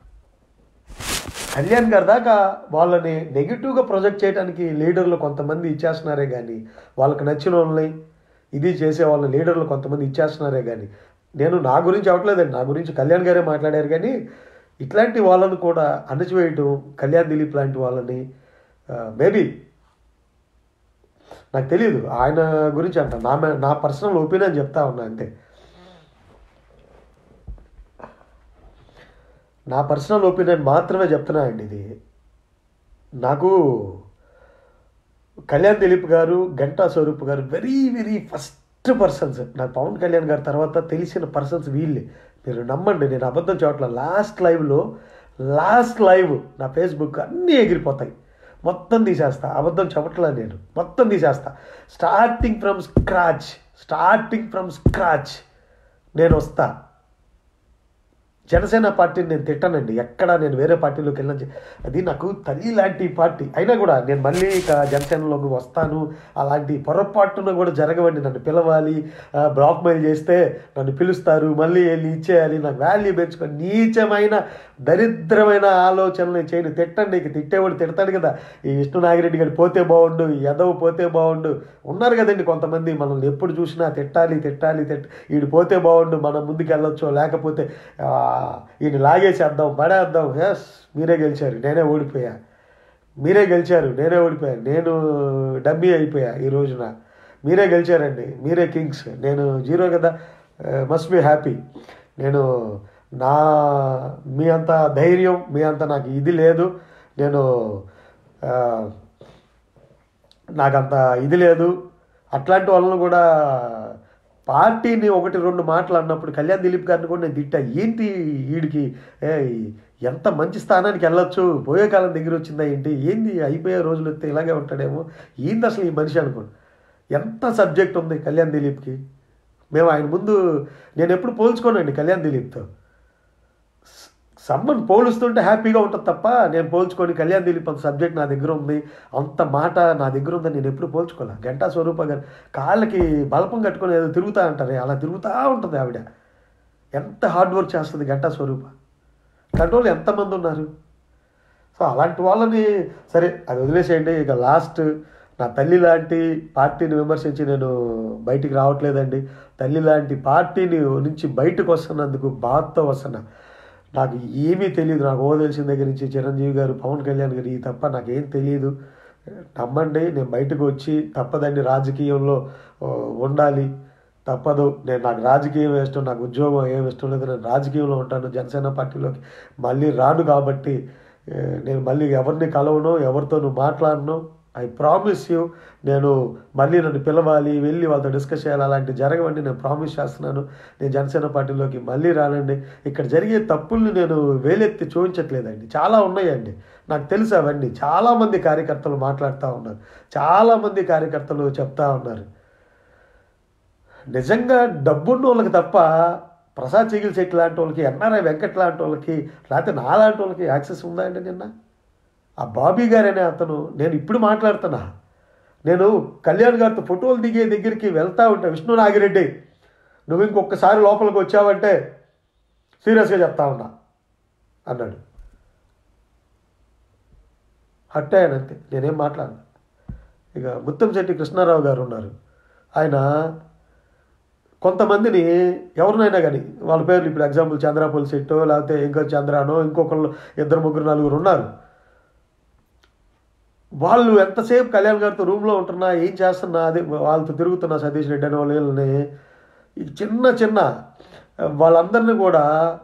కళ్యాణ్ గారి దాకా వాళ్ళని నెగిటివ్గా ప్రొజెక్ట్ చేయడానికి లీడర్లు కొంతమంది ఇచ్చేస్తున్నారే కానీ, వాళ్ళకి నచ్చిన వాళ్ళని ఇది చేసే వాళ్ళ లీడర్లు కొంతమంది ఇచ్చేస్తున్నారే కానీ, నేను నా గురించి అవట్లేదండి, నా గురించి కళ్యాణ్ గారే మాట్లాడారు. కానీ ఇట్లాంటి వాళ్ళని కూడా అణచివేయటం, కళ్యాణ్ దిలీప్ లాంటి వాళ్ళని మేబీ నాకు తెలియదు, ఆయన గురించి అంట, నా పర్సనల్ ఒపీనియన్ చెప్తా ఉన్నా అంతే. నా పర్సనల్ ఒపీనియన్ మాత్రమే చెప్తున్నా అండి. ఇది నాకు కళ్యాణ్ దిలీప్ గారు, గంటా స్వరూప్ గారు వెరీ ఫస్ట్ పర్సన్స్. నాకు పవన్ కళ్యాణ్ గారి తర్వాత తెలిసిన పర్సన్స్ వీళ్ళే. మీరు నమ్మండి, నేను అబద్ధం చెప్పట్లేదు. లాస్ట్ లైవ్ నా ఫేస్బుక్ అన్నీ ఎగిరిపోతాయి, మొత్తం తీసేస్తా. అబద్ధం చెప్పట్లేదు, నేను మొత్తం తీసేస్తా. స్టార్టింగ్ ఫ్రమ్ స్క్రాచ్ నేను వస్తా. జనసేన పార్టీని నేను తిట్టానండి, ఎక్కడ నేను వేరే పార్టీలోకి వెళ్ళని. అది నాకు తల్లి లాంటి పార్టీ అయినా కూడా నేను మళ్ళీ ఇక జనసేనలోకి వస్తాను. అలాంటి పొరపాటున కూడా జరగవండి. నన్ను పిలవాలి, బ్లాక్ మెయిల్ చేస్తే నన్ను పిలుస్తారు, మళ్ళీ వెళ్ళి ఇచ్చేయాలి, నాకు వాల్యూ పెంచుకొని నీచమైన దరిద్రమైన ఆలోచనలు చేయను. తిట్టండి, ఇక తిట్టేవాడు తిడతాడు కదా. ఈ విష్ణు నాగిరెడ్డి గారు పోతే బాగుండు, ఈ యదవ్ పోతే బాగుండు, ఉన్నారు కదండి కొంతమంది. మనల్ని ఎప్పుడు చూసినా తిట్టాలి, వీడు పోతే బాగుండు, మనం ముందుకు వెళ్ళొచ్చు, లేకపోతే ఈయన లాగేసేద్దాం, పడేద్దాం. ఎస్, మీరే గెలిచారు, నేనే ఓడిపోయా. నేను డమ్మీ అయిపోయా. ఈ రోజున మీరే గెలిచారండి, మీరే కింగ్స్, నేను జీరో కదా. Must be happy. నేను మీ అంత ధైర్యం, మీ అంత నాకు ఇది లేదు. నాకంత ఇది లేదు. అట్లాంటి వాళ్ళను కూడా పార్టీని 1-2 మాటలు అన్నప్పుడు కళ్యాణ్ దిలీప్ గారిని కూడా నేను తిట్టా. ఏంటి వీడికి ఎంత మంచి స్థానానికి వెళ్ళొచ్చు, పోయే కాలం దగ్గర వచ్చిందా ఏంది అయిపోయే రోజులు వస్తే ఇలాగే ఉంటాడేమో, ఏంది అసలు ఈ మనిషి అనుకోండి. ఎంత సబ్జెక్ట్ ఉంది కళ్యాణ్ దిలీప్కి. మేము ఆయన ముందు నేను ఎప్పుడు పోల్చుకోనండి కళ్యాణ్ దిలీప్తో. సమ్మన్ పోలుస్తుంటే హ్యాపీగా ఉంటుంది తప్ప, నేను పోల్చుకొని కళ్యాణ్ దిలీప్ అంత సబ్జెక్ట్ నా దగ్గర ఉంది, అంత మాట నా దగ్గర ఉందని నేను ఎప్పుడు పోల్చుకోలే. గంటా స్వరూప గారు కాళ్ళకి బలపం కట్టుకొని ఏదో తిరుగుతూ అంటారు, అలా తిరుగుతూ ఉంటుంది ఆవిడ. ఎంత హార్డ్ వర్క్ చేస్తుంది గంటా స్వరూప. కంట్రోల్ ఎంతమంది ఉన్నారు. సో అలాంటి వాళ్ళని సరే అది వదిలేసేయండి. ఇక లాస్ట్, నా తల్లి లాంటి పార్టీని విమర్శించి నేను బయటికి రావట్లేదండి. తల్లి లాంటి పార్టీని నుంచి బయటకు వస్తున్నందుకు బాధతో వస్తున్నా. నాకు ఏమీ తెలియదు. నాకు తెలిసిన దగ్గర నుంచి చిరంజీవి గారు, పవన్ కళ్యాణ్ గారు, ఈ తప్ప నాకేం తెలియదు. నమ్మండి, నేను బయటకు వచ్చి తప్పదండి, రాజకీయంలో ఉండాలి, తప్పదు. నాకు రాజకీయం ఇష్టం, నాకు ఉద్యోగం ఏమి ఇష్టం లేదు, నేను రాజకీయంలో ఉంటాను, జనసేన పార్టీలోకి మళ్ళీ రాను కాబట్టి నేను మళ్ళీ ఎవరిని కలవను, ఎవరితోనూ మాట్లాడను. ఐ ప్రామిస్ యూ, నేను మళ్ళీ నన్ను పిలవాలి, వెళ్ళి వాళ్ళతో డిస్కస్ చేయాలి, అలాంటివి జరగవండి, నేను ప్రామిస్ చేస్తున్నాను. నేను జనసేన పార్టీలోకి మళ్ళీ రానండి. ఇక్కడ జరిగే తప్పుల్ని నేను వేలెత్తి చూపించట్లేదండి, చాలా ఉన్నాయండి, నాకు తెలుసు అవన్నీ. చాలామంది కార్యకర్తలు మాట్లాడుతూ ఉన్నారు, చాలామంది కార్యకర్తలు చెప్తా ఉన్నారు. నిజంగా డబ్బున్న వాళ్ళకి తప్ప ప్రసాద్ చిగిల్ శెట్టి లాంటి వాళ్ళకి, ఎన్ఆర్ఐ వెంకట్ లాంటి వాళ్ళకి, లేకపోతే నా లాంటి వాళ్ళకి యాక్సెస్ ఉందా అండి? నిన్న ఆ బాబీ గారు అనే అతను, నేను ఇప్పుడు మాట్లాడుతున్నా, నేను కళ్యాణ్ గారితో ఫోటోలు దిగే దగ్గరికి వెళ్తా ఉంటా, విష్ణు నాగిరెడ్డి నువ్వు ఇంకొకసారి లోపలికి వచ్చావంటే సీరియస్గా చెప్తా ఉన్నా అన్నాడు. హట్టాయనంతే, నేనేం మాట్లాడను. ఇక ముత్తంశెట్టి కృష్ణారావు గారు ఉన్నారు, ఆయన కొంతమందిని ఎవరినైనా కానీ వాళ్ళ పేర్లు ఇప్పుడు ఎగ్జాంపుల్ చంద్రాపల్లి సెట్టో లేకపోతే ఇంకా చంద్రానో ఇంకొకళ్ళు 2, 3, 4 ఉన్నారు. వాళ్ళు ఎంతసేపు కళ్యాణ్ గారితో రూమ్లో ఉంటున్నా, ఏం చేస్తున్నా, అదే వాళ్ళతో తిరుగుతున్నా, సతీష్ రెడ్డి అనే వాళ్ళని చిన్న చిన్న వాళ్ళందరినీ కూడా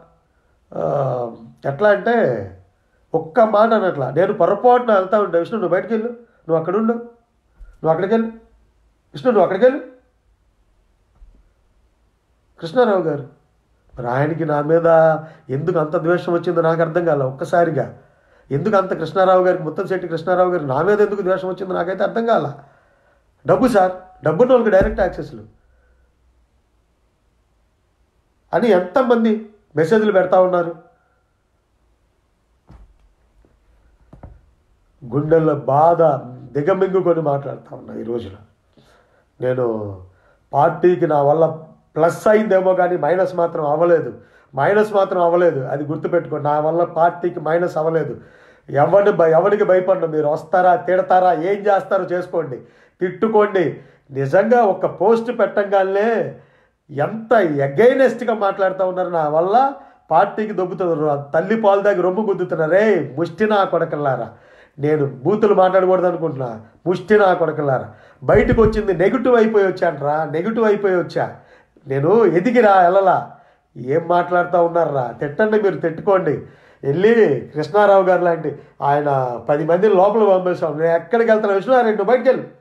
ఎట్లా అంటే ఒక్క మాట అనట్లా. నేను పొరపాటున వెళ్తా ఉంటా, విష్ణు నువ్వు బయటకు వెళ్ళు, నువ్వు అక్కడ ఉండు, నువ్వు అక్కడికి వెళ్ళు, విష్ణు నువ్వు అక్కడికి వెళ్ళు. కృష్ణారావు గారు మరి ఆయనకి నా మీద ఎందుకు అంత ద్వేషం వచ్చిందో నాకు అర్థం కాల. ఒక్కసారిగా ఎందుకు అంత కృష్ణారావు గారికి, ముత్తంశెట్టి కృష్ణారావు గారికి నా మీద ఎందుకు ద్వేషం వచ్చిందో నాకైతే అర్థం కాల. డబ్బు సార్, డబ్బున్న వాళ్ళకి డైరెక్ట్ యాక్సెస్లు అని ఎంతమంది మెసేజ్లు పెడతా ఉన్నారు. గుండెల్లో బాధ దిగమింగుకొని మాట్లాడుతూ ఉన్నా ఈ రోజున. నేను పార్టీకి నా వల్ల ప్లస్ అయిందేమో కానీ మైనస్ మాత్రం అవ్వలేదు, అది గుర్తుపెట్టుకోండి. నా వల్ల పార్టీకి మైనస్ అవ్వలేదు. ఎవరికి భయపడను. మీరు వస్తారా, తిడతారా, ఏం చేస్తారో చేసుకోండి, తిట్టుకోండి. నిజంగా ఒక పోస్ట్ పెట్టంగానే ఎంత ఎగైనెస్ట్గా మాట్లాడుతూ ఉన్నారు. నా వల్ల పార్టీకి దొబ్బుతున్నారు, తల్లి పాలు దాగి రొమ్ము గుద్దుతున్నారే, ముష్టి నా కొడకల్లారా. నేను బూతులు మాట్లాడకూడదు అనుకుంటున్నా, ముష్టి నా కొడకల్లారా. బయటకు వచ్చింది నెగిటివ్ అయిపోయి వచ్చా. నేను ఎదిగిరా వెళ్ళలా. ఏం మాట్లాడుతూ ఉన్నారా? తిట్టండి, మీరు తిట్టుకోండి. వెళ్ళి కృష్ణారావు గారు లాంటి ఆయన 10 మందిని లోపల పంపిస్తాం. నేను ఎక్కడికి వెళ్తున్నా, విష్ణునారాయణ నువ్వు బయటకు వెళ్ళు.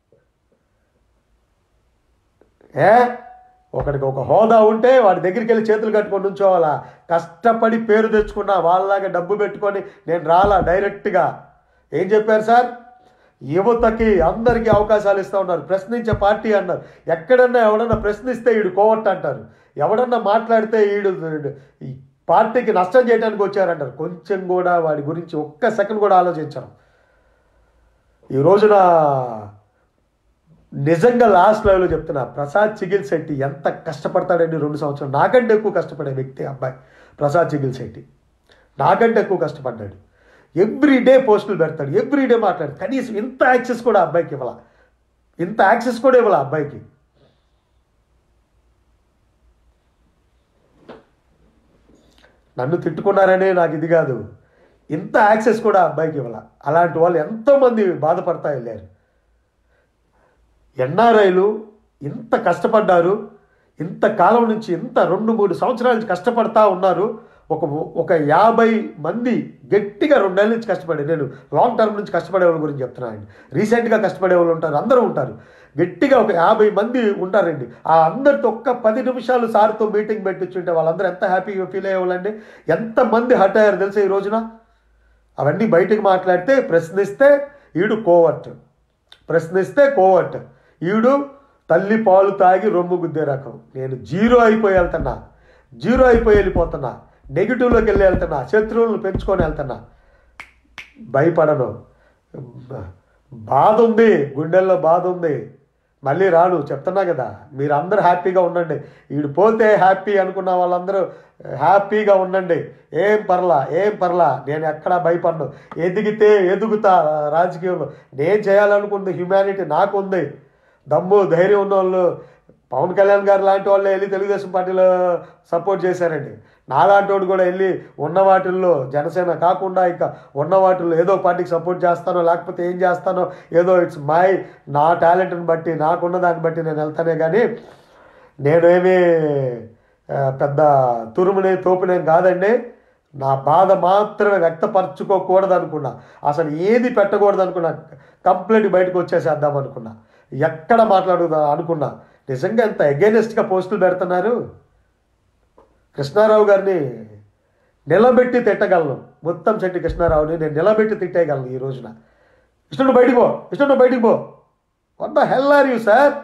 ఒకడికి ఒక హోదా ఉంటే వాడి దగ్గరికి వెళ్ళి చేతులు కట్టుకొని ఉంచోవాలా? కష్టపడి పేరు తెచ్చుకున్నా, వాళ్ళలాగా డబ్బు పెట్టుకొని నేను రాలా. డైరెక్ట్గా ఏం చెప్పారు సార్? యువతకి అందరికీ అవకాశాలు ఇస్తూ ఉన్నారు, ప్రశ్నించే పార్టీ అన్నారు. ఎక్కడన్నా ఎవడన్నా ప్రశ్నిస్తే ఈడు కోవట్ అంటారు, ఎవడన్నా మాట్లాడితే ఈడు ఈ పార్టీకి నష్టం చేయడానికి వచ్చారంటారు. కొంచెం కూడా వాడి గురించి ఒక్క సెకండ్ కూడా ఆలోచించాం. ఈ రోజున నిజంగా లాస్ట్ లెవెల్లో చెప్తున్నా, ప్రసాద్ చిగిల్ శెట్టి ఎంత కష్టపడతాడండి 2 సంవత్సరాలు. నాకంటే ఎక్కువ కష్టపడే వ్యక్తి అబ్బాయి ప్రసాద్ చిగిల్ శెట్టి, నాకంటే ఎక్కువ కష్టపడ్డాడు. ఎవ్రీడే పోస్టులు పెడతాడు, ఎవ్రీడే మాట్లాడు. కనీసం ఇంత యాక్సెస్ కూడా అబ్బాయికి ఇవ్వాల, అబ్బాయికి. నన్ను తిట్టుకున్నారనే నాకు ఇది కాదు, ఇంత యాక్సెస్ కూడా అబ్బాయికి ఇవ్వాల. అలాంటి వాళ్ళు ఎంతోమంది బాధపడతా వెళ్ళారు. ఎన్ఆర్ఐలు ఇంత కష్టపడ్డారు, ఇంతకాలం నుంచి, ఇంత 2-3 సంవత్సరాల నుంచి కష్టపడతా ఉన్నారు. ఒక 50 మంది గట్టిగా 2 నెలల నుంచి కష్టపడే, నేను లాంగ్ టర్మ్ నుంచి కష్టపడే వాళ్ళ గురించి చెప్తున్నాను. రీసెంట్గా కష్టపడే వాళ్ళు ఉంటారు, అందరూ ఉంటారు. గట్టిగా ఒక 50 మంది ఉంటారండి. ఆ అందరితో ఒక్క 10 నిమిషాలు సార్తో మీటింగ్ పెట్టించుంటే వాళ్ళందరూ ఎంత హ్యాపీగా ఫీల్ అయ్యేవాళ్ళండి. ఎంతమంది హర్ట్ అయ్యారు తెలుసా ఈ రోజున? అవన్నీ బయటకు మాట్లాడితే ప్రశ్నిస్తే ఈడు కోవట్, ఈడు తల్లి పాలు తాగి రొమ్ము గుద్దే రకం. నేను జీరో అయిపోయి వెళ్ళిపోతున్నా, నెగిటివ్లోకి వెళ్తున్నా, శత్రువులను పెంచుకొని వెళ్తున్నా. భయపడను. బాధ ఉంది, గుండెల్లో బాధ ఉంది. మళ్ళీ రాను, చెప్తున్నా కదా. మీరు అందరూ హ్యాపీగా ఉండండి. వీడు పోతే హ్యాపీ అనుకున్న వాళ్ళందరూ హ్యాపీగా ఉండండి. ఏం పర్లా, నేను ఎక్కడా భయపడను. ఎదిగితే ఎదుగుతా. రాజకీయంలో నేను చేయాలనుకుంది హ్యుమానిటీ నాకు ఉంది. దమ్ము ధైర్యం ఉన్న వాళ్ళు, పవన్ కళ్యాణ్ గారు లాంటి వాళ్ళే వెళ్ళి తెలుగుదేశం పార్టీలో సపోర్ట్ చేశారండి. నాలాంటి వాడు కూడా వెళ్ళి ఉన్న వాటిల్లో, జనసేన కాకుండా ఇక ఉన్న వాటిల్లో ఏదో పార్టీకి సపోర్ట్ చేస్తానో, లేకపోతే ఏం చేస్తానో, ఏదో ఇట్స్ నా టాలెంట్ని బట్టి, నాకున్న దాన్ని బట్టి నేను వెళ్తానే. కానీ నేనేమి పెద్ద తురుమునే తోపునేం కాదండి. నా బాధ మాత్రమే వ్యక్తపరచుకోకూడదు అనుకున్నా, అసలు ఏది పెట్టకూడదు అనుకున్నా, కంప్లైంట్ బయటకు వచ్చేసేద్దాం అనుకున్నా, ఎక్కడ మాట్లాడుదా అనుకున్నా. నిజంగా ఎంత అగైనెస్ట్గా పోస్టులు పెడుతున్నారు. కృష్ణారావు గారిని నిలబెట్టి తిట్టగలను, ముత్తంశెట్టి కృష్ణారావుని నేను నిలబెట్టి తిట్టేయగలను ఈ రోజున. ఇష్టం బయటికి పో, ఇష్టం బయటికి పో. What the hell are you sir?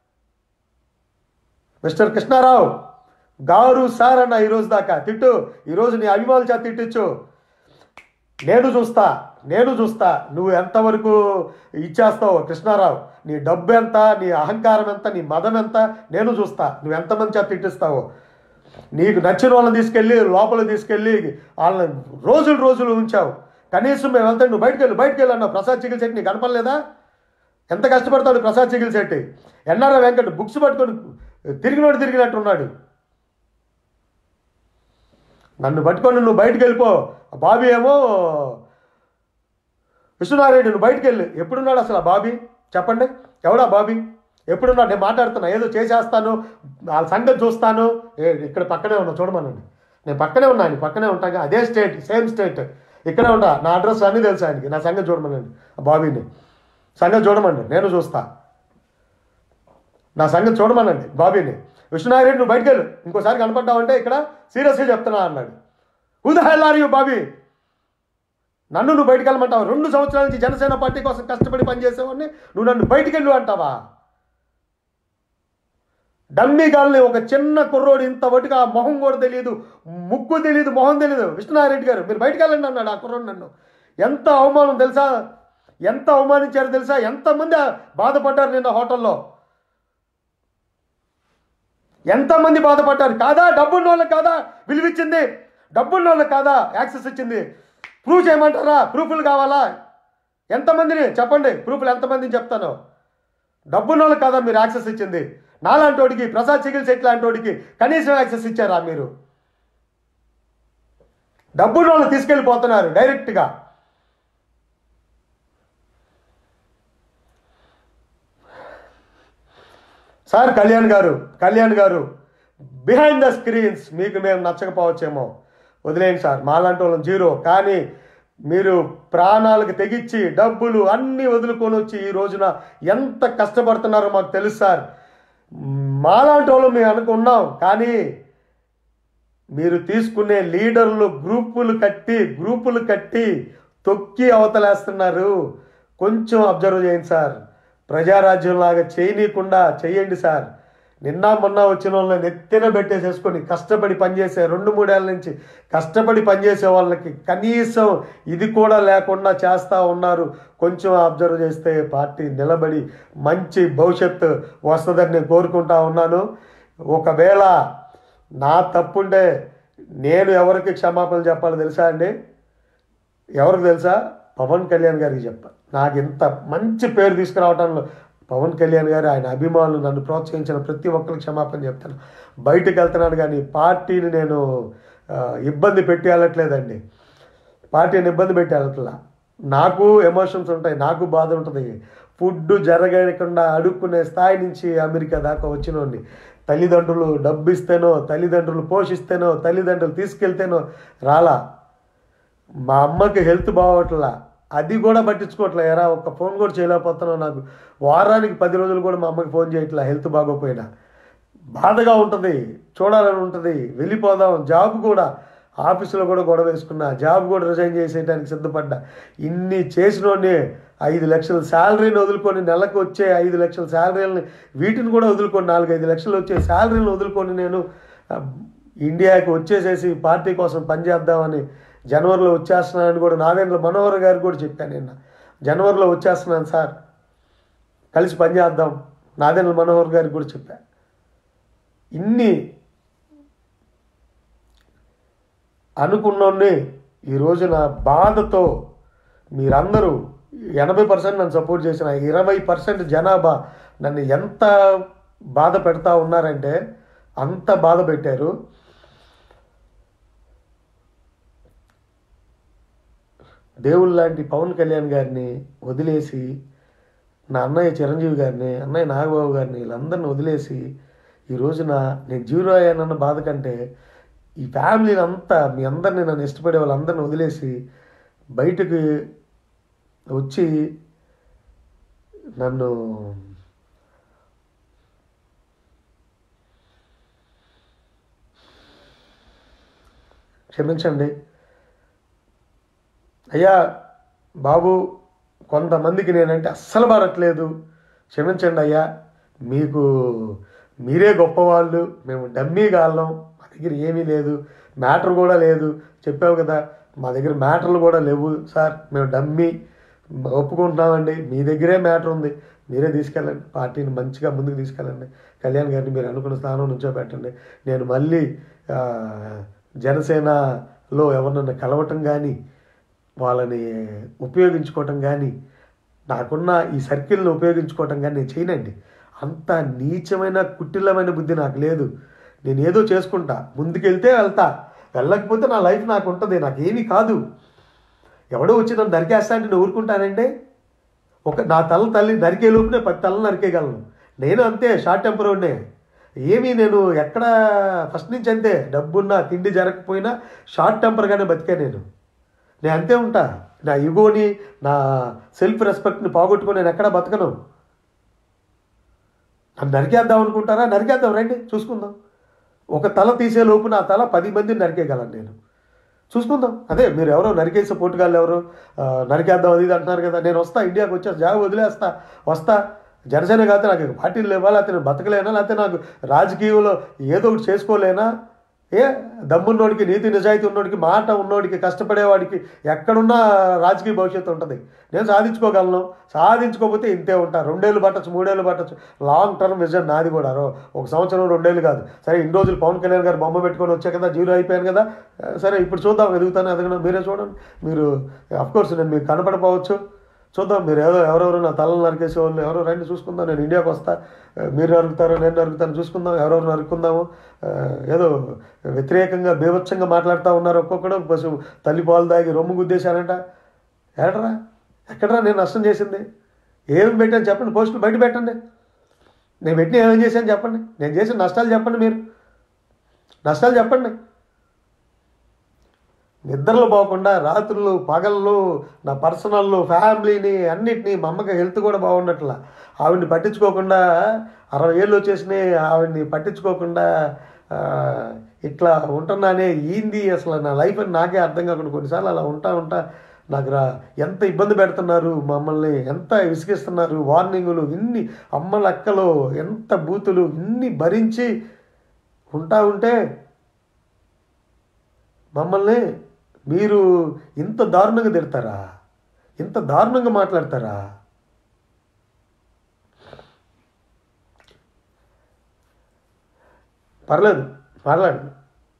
Mister Krishnarao గారు సార్ అన్న ఈరోజు దాకా తిట్టు, ఈరోజు నీ అభిమానుల చేత తిట్టించు. నేను చూస్తా నువ్వు ఎంతవరకు ఇచ్చేస్తావు కృష్ణారావు. నీ డబ్బు ఎంత, నీ అహంకారం ఎంత, నీ మదం ఎంత, నేను చూస్తా. నువ్వు ఎంతమంది చేత తిట్టిస్తావో. నీకు నచ్చిన వాళ్ళని తీసుకెళ్ళి లోపలికి తీసుకెళ్ళి వాళ్ళని రోజులు ఉంచావు. కనీసం మేము వెళ్తాను, నువ్వు బయటకు వెళ్ళు అన్నావు. ప్రసాద్ చిగిల్ శెట్టి నీకు కనపడలేదా? ఎంత కష్టపడతాడు ప్రసాద్ చిగిల్ శెట్టి. ఎన్ఆర్ఐ వెంకట్ బుక్స్ పట్టుకొని తిరిగినట్టున్నాడు. నన్ను పట్టుకొని నువ్వు బయటకు వెళ్ళిపో. బాబీ ఏమో విశ్వనారాయణ నువ్వు బయటకు వెళ్ళి. ఎప్పుడున్నాడు అసలు ఆ బాబీ? చెప్పండి, ఎవడా బాబీ? ఎప్పుడున్నాడు? నేను మాట్లాడుతున్నా, ఏదో చేసేస్తాను, వాళ్ళ సంగతి చూస్తాను. ఇక్కడ పక్కనే ఉన్నా, చూడమనండి. నేను పక్కనే ఉన్నా, ఆయన పక్కనే ఉంటాగా, అదే స్టేట్, సేమ్ స్టేట్, ఇక్కడే ఉంటా. నా అడ్రస్ అన్నీ తెలుసు ఆయనకి. నా సంగతి చూడమనండి, ఆ బాబీని సంగతి చూడమండి, నేను చూస్తా. నా సంగతి చూడమనండి బాబీని. విష్ణునారాయణ నువ్వు బయటకు వెళ్ళు, ఇంకోసారి కనపడ్డావంటే ఇక్కడ సీరియస్గా చెప్తున్నా అన్నాడు. Who the hell are you Bobby? నన్ను నువ్వు బయటకు వెళ్ళమంటావా? 2 సంవత్సరాల నుంచి జనసేన పార్టీ కోసం కష్టపడి పనిచేసేవాడిని, నువ్వు నన్ను బయటికి వెళ్ళు అంటావా? డమ్మీ గాల్ని, ఒక చిన్న కుర్రోడు, ఇంతవరకు ఆ మొహం కూడా తెలియదు, ముక్కు తెలియదు, మొహం తెలియదు. విష్ణునారెడ్డి గారు మీరు బయటకు వెళ్ళండి అన్నాడు ఆ కుర్రోడు. నన్ను ఎంత అవమానం తెలుసా, ఎంత అవమానించారు తెలుసా, ఎంతమంది బాధపడ్డారు నిన్న హోటల్లో, ఎంతమంది బాధపడ్డారు. కాదా డబ్బున్న వాళ్ళకి కాదా విలువిచ్చింది? డబ్బున్న వాళ్ళకి కాదా యాక్సెస్ ఇచ్చింది? ప్రూఫ్ చేయమంటారా? ప్రూఫ్లు కావాలా? ఎంతమందిని చెప్పండి, ప్రూఫ్లు ఎంతమందిని చెప్తాను. డబ్బున్న వాళ్ళకి కాదా మీరు యాక్సెస్ ఇచ్చింది? నాలాంటి వాడికి, ప్రసాద్ చిగిల్ శెట్టి లాంటి వాడికి కనీసం యాక్సెస్ ఇచ్చారా మీరు? డబ్బున్న వాళ్ళు తీసుకెళ్ళిపోతున్నారు డైరెక్ట్గా. సార్ కళ్యాణ్ గారు బిహైండ్ ద స్క్రీన్స్ మీకు మేము నచ్చకపోవచ్చేమో, వదిలేయండి సార్, మాలాంటి వాళ్ళం జీరో. కానీ మీరు ప్రాణాలకు తెగించి డబ్బులు అన్నీ వదులుకొని వచ్చి ఈ రోజున ఎంత కష్టపడుతున్నారో మాకు తెలుసు సార్. మాలాంటి వాళ్ళు మేము అనుకున్నాం, కానీ మీరు తీసుకునే లీడర్లు గ్రూపులు కట్టి తొక్కి అవతలేస్తున్నారు. కొంచెం అబ్జర్వ్ చేయండి సార్. ప్రజారాజ్యంలాగా చేయనీయకుండా చేయండి సార్. నిన్న మొన్న వచ్చిన వాళ్ళని నెత్తిన పెట్టేసేసుకొని కష్టపడి పనిచేసే 2-3 ఏళ్ళ నుంచి కష్టపడి పనిచేసే వాళ్ళకి కనీసం ఇది కూడా లేకుండా చేస్తూ ఉన్నారు. కొంచెం అబ్జర్వ్ చేస్తే పార్టీ నిలబడి మంచి భవిష్యత్తు వస్తుందని నేను కోరుకుంటా ఉన్నాను. ఒకవేళ నా తప్పుంటే నేను ఎవరికి క్షమాపణ చెప్పాలో తెలుసా అండి? ఎవరికి తెలుసా? పవన్ కళ్యాణ్ గారికి చెప్పాలి. నాకు ఇంత మంచి పేరు తీసుకురావడంలో పవన్ కళ్యాణ్ గారు, ఆయన అభిమానులు, నన్ను ప్రోత్సహించిన ప్రతి ఒక్కరికి క్షమాపణ చెప్తాను. బయటకు వెళ్తున్నాను కానీ పార్టీని నేను ఇబ్బంది పెట్టి వెళ్ళట్లేదండి. పార్టీని ఇబ్బంది పెట్టి వెళ్ళట్లా. నాకు ఎమోషన్స్ ఉంటాయి, నాకు బాధ ఉంటుంది. ఫుడ్ జరగకుండా అడుక్కునే స్థాయి నుంచి అమెరికా దాకా వచ్చినోండి. తల్లిదండ్రులు డబ్బు ఇస్తేనో, తల్లిదండ్రులు పోషిస్తేనో, తల్లిదండ్రులు తీసుకెళ్తేనో రాలా. మా అమ్మకి హెల్త్ బాగోట్లా, అది కూడా పట్టించుకోవట్లే. ఎరా ఒక్క ఫోన్ కూడా చేయలేకపోతున్నావు. నాకు వారానికి 10 రోజులు కూడా మా అమ్మకి ఫోన్ చేయట్లా హెల్త్ బాగోపోయినా. బాధగా ఉంటుంది, చూడాలని ఉంటుంది, వెళ్ళిపోదాం. జాబ్ కూడా ఆఫీసులో కూడా గొడవ వేసుకున్నా, జాబ్ కూడా రిజైన్ చేసేయడానికి సిద్ధపడ్డా. ఇన్ని చేసినోడిని 5 లక్షల శాలరీని వదులుకొని, నెలకు వచ్చే 5 లక్షల శాలరీలని వీటిని కూడా వదులుకొని, 4-5 లక్షలు వచ్చే శాలరీని వదులుకొని నేను ఇండియాకి వచ్చేసేసి పార్టీ కోసం పనిచేద్దామని జనవరిలో వచ్చేస్తున్నానని కూడా నాదేంద్ర మనోహర్ గారు కూడా చెప్పాను. నిన్న జనవరిలో వచ్చేస్తున్నాను సార్, కలిసి పనిచేద్దాం, నాదేంద్ర మనోహర్ గారికి కూడా చెప్పాను. ఇన్ని అనుకున్నోన్ని ఈ రోజున బాధతో మీరందరూ 80% నన్ను సపోర్ట్ చేసిన 20% జనాభా నన్ను ఎంత బాధ పెడతా ఉన్నారంటే అంత బాధ పెట్టారు. దేవుళ్ళ లాంటి పవన్ కళ్యాణ్ గారిని వదిలేసి, నా అన్నయ్య చిరంజీవి గారిని, అన్నయ్య నాగబాబు గారిని, వీళ్ళందరిని వదిలేసి ఈ రోజున నేను జీరో అయ్యానన్న బాధ కంటే ఈ ఫ్యామిలీని అంతా మీ అందరినీ నన్ను ఇష్టపడే వాళ్ళందరిని వదిలేసి బయటకు వచ్చి నన్ను క్షమించండి అయ్యా బాబు, కొంతమందికి నేనంటే అస్సలు పడట్లేదు, క్షమించండి అయ్యా, మీకు మీరే గొప్పవాళ్ళు, మేము డమ్మీ గాళ్ళం, మా దగ్గర ఏమీ లేదు, మ్యాటర్ కూడా లేదు, చెప్పావు కదా మా దగ్గర మ్యాటర్లు కూడా లేవు సార్, మేము డమ్మీ, ఒప్పుకుంటున్నామండి, మీ దగ్గరే మ్యాటర్ ఉంది, మీరే తీసుకెళ్ళండి, పార్టీని మంచిగా ముందుకు తీసుకెళ్ళండి, కళ్యాణ్ గారిని మీరు అనుకున్న స్థానం నుంచో పెట్టండి, నేను మళ్ళీ జనసేనలో ఎవరినన్నా కలవటం కానీ వాళ్ళని ఉపయోగించుకోవటం కానీ నాకున్న ఈ సర్కిల్ని ఉపయోగించుకోవటం కానీ నేను చేయనండి. అంత నీచమైన కుటిలమైన బుద్ధి నాకు లేదు. నేను ఏదో చేసుకుంటా, ముందుకెళ్తే వెళ్తా, వెళ్ళకపోతే నా లైఫ్ నాకు ఉంటుంది, నాకేమీ కాదు. ఎవడో వచ్చి నన్ను నరికేస్తా అంటే నేను ఊరుకుంటానండి? నా తల్లి నరికే లోపునే 10 తలలు నరికేయగలను. నేను అంతే, షార్ట్ టెంపర్ ఉండే, ఏమీ నేను ఎక్కడ ఫస్ట్ నుంచి అంతే, డబ్బున్నా తిండి జరగకపోయినా షార్ట్ టెంపర్గానే బతికా నేను అంతే ఉంటా. నా ఈగోని, నా సెల్ఫ్ రెస్పెక్ట్ని పోగొట్టుకొని నేను ఎక్కడా బతకను. నన్ను నరికేద్దాం అనుకుంటారా? నరికేద్దాం, రండి చూసుకుందాం. ఒక తల తీసే లోపు నా తల 10 మందిని నరికేయగలను నేను, చూసుకుందాం. అదే మీరు ఎవరో నరికేసే పోటుగాళ్ళు ఎవరు నరికేద్దాం అది ఇది అంటున్నారు కదా, నేను వస్తా, ఇండియాకి వచ్చేస్తా, జాబ్ వదిలేస్తా, వస్తా. జనసేన కాకపోతే నాకు పార్టీలు లేవా, లేకపోతే నేను బతకలేనా, లేకపోతే నాకు రాజకీయంలో ఏదో ఒకటి చేసుకోలేనా? దమ్మున్నోడికి, నీతి నిజాయితీ ఉన్నోడికి, మాట ఉన్నోడికి, కష్టపడేవాడికి ఎక్కడున్నా రాజకీయ భవిష్యత్తు ఉంటుంది. నేను సాధించుకోగలను, సాధించుకోకపోతే ఇంతే ఉంటా. 2 ఏళ్ళు పట్టచ్చు, 3 ఏళ్ళు పట్టచ్చు, లాంగ్ టర్మ్ విజన్ నాది కూడా. 1 సంవత్సరం 2 ఏళ్ళు కాదు. సరే, ఇన్ని రోజులు పవన్ కళ్యాణ్ గారు బొమ్మ పెట్టుకొని వచ్చా కదా, జీరో అయిపోయాను కదా, సరే ఇప్పుడు చూద్దాం, ఎదుగుతాను, మీరే చూడండి. మీరు అఫ్కోర్స్ నేను మీకు కనపడపోవచ్చు, చూద్దాం. మీరు ఎవరెవరు నా తలను నరికేసే వాళ్ళు ఎవరో రండి చూసుకుందాం. నేను ఇండియాకి వస్తా, మీరు నరుకుతారో నేను నరుకుతాను, చూసుకుందాం. ఎవరెవరు నరుక్కుందాము. ఏదో వ్యతిరేకంగా బీభత్సంగా మాట్లాడుతూ ఉన్నారు ఒక్కొక్కడు. పశు తల్లి పాలు దాగి రొమ్ము గుద్దేశానంట. ఎక్కడరా నేను నష్టం చేసింది? ఏమి పెట్టాను చెప్పండి, పోస్టులు బయట పెట్టండి. నేను పెట్టిన ఏమేం చేశాను చెప్పండి, నేను చేసిన నష్టాలు చెప్పండి, మీరు నష్టాలు చెప్పండి. నిద్రలు పోకుండా రాత్రులు పగళ్ళు నా పర్సనల్ ఫ్యామిలీని అన్నిటినీ, మా అమ్మకి హెల్త్ కూడా బాగుండట్లా, ఆవిడ్ని పట్టించుకోకుండా 60 ఏళ్ళు వచ్చేసినాయి, ఆవిడ్ని పట్టించుకోకుండా ఇట్లా ఉంటున్నానే, ఏంది అసలు నా లైఫ్ అని నాకే అర్థం కాకుండా కొన్నిసార్లు అలా ఉంటా నాకు ఎంత ఇబ్బంది పెడుతున్నారు, మమ్మల్ని ఎంత విసిగిస్తున్నారు, వార్నింగులు ఇన్ని, అమ్మల అక్కలు ఎంత బూతులు ఇన్ని భరించి ఉంటే మమ్మల్ని మీరు ఇంత దారుణంగా తిడతారా? ఇంత దారుణంగా మాట్లాడతారా? పర్లేదు, మాట్లాడండి.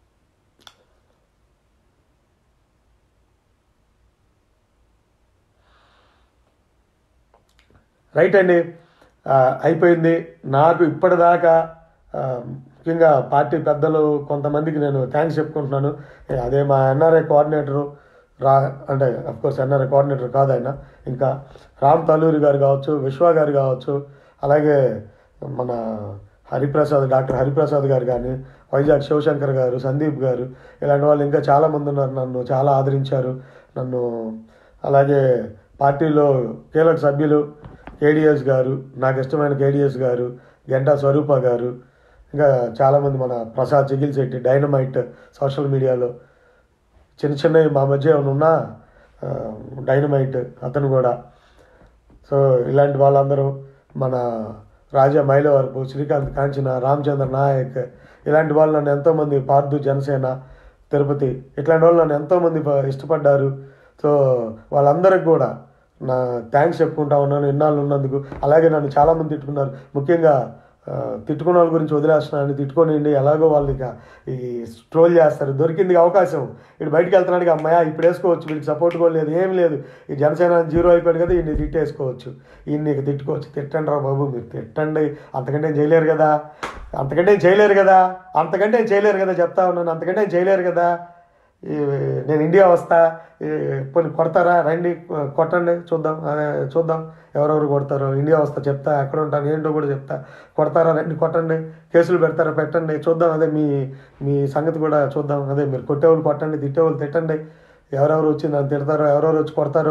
రైట్ అండి, అయిపోయింది. నాకు ఇప్పటిదాకా ముఖ్యంగా పార్టీ పెద్దలు కొంతమందికి నేను థ్యాంక్స్ చెప్పుకుంటున్నాను. అదే మా ఎన్ఆర్ఐ కోఆర్డినేటరు అంటే అఫ్కోర్స్ ఎన్ఆర్ఐ కోఆర్డినేటర్ కాదు ఆయన, ఇంకా రామ్ తల్లూరి గారు కావచ్చు, విశ్వ గారు కావచ్చు, అలాగే మన డాక్టర్ హరిప్రసాద్ గారు కానీ, వైజాగ్ శివశంకర్ గారు, సందీప్ గారు, ఇలాంటి వాళ్ళు ఇంకా చాలామంది ఉన్నారు. నన్ను చాలా ఆదరించారు. నన్ను అలాగే పార్టీలో కీలక సభ్యులు కేడిఎస్ గారు, నాకు ఇష్టమైన కేడిఎస్ గారు, గంటా స్వరూప గారు, ఇంకా చాలామంది, మన ప్రసాద్ చిగిల్ శెట్టి, డైనమైట్, సోషల్ మీడియాలో చిన్నవి మా మధ్య ఏమైనా ఉన్నా డైనమైట్ అతను కూడా. సో ఇలాంటి వాళ్ళందరూ, మన రాజా మైలవరపు, శ్రీకాంత్ కాంచన, రామచంద్ర నాయక్, ఇలాంటి వాళ్ళు నన్ను ఎంతోమంది, పార్దు జనసేన తిరుపతి, ఇట్లాంటి వాళ్ళు నన్ను ఎంతోమంది ఇష్టపడ్డారు. సో వాళ్ళందరికి కూడా నా థ్యాంక్స్ చెప్పుకుంటా ఉన్నాను ఇన్నాళ్ళు ఉన్నందుకు. అలాగే నన్ను చాలామంది తిట్టుకున్నారు. ముఖ్యంగా తిట్టుకున్న వాళ్ళ గురించి వదిలేస్తున్నాను, తిట్టుకోనండి, ఎలాగో వాళ్ళు ఇక ఈ ట్రోల్ చేస్తారు. దొరికింది అవకాశం, ఇటు బయటకు వెళ్తున్నాడు, అమ్మాయ ఇప్పుడు వేసుకోవచ్చు, వీడికి సపోర్ట్ కూడా లేదు, ఏం లేదు, ఈ జనసేన జీరో అయిపోయాడు కదా, ఈయన్ని తిట్టేసుకోవచ్చు, ఈయన్ని తిట్టుకోవచ్చు. తిట్టండి రా బాబు, మీరు తిట్టండి, అంతకంటే చేయలేరు కదా, అంతకంటే చేయలేరు కదా చెప్తా ఉన్నాను, అంతకంటే చేయలేరు కదా. నేను ఇండియా వస్తా, కొన్ని కొడతారా, రండి కొట్టండి చూద్దాం, చూద్దాం ఎవరెవరు కొడతారో, ఇండియా వస్తా చెప్తా, ఎక్కడ ఉంటాను ఏంటో కూడా చెప్తా, కొడతారా రండి కొట్టండి, కేసులు పెడతారా పెట్టండి చూద్దాం, అదే మీ మీ సంగతి కూడా చూద్దాం, అదే మీరు కొట్టేవాళ్ళు కొట్టండి, తిట్టేవాళ్ళు తిట్టండి, ఎవరెవరు వచ్చి నన్ను తిడతారో, ఎవరెవరు వచ్చి కొడతారో,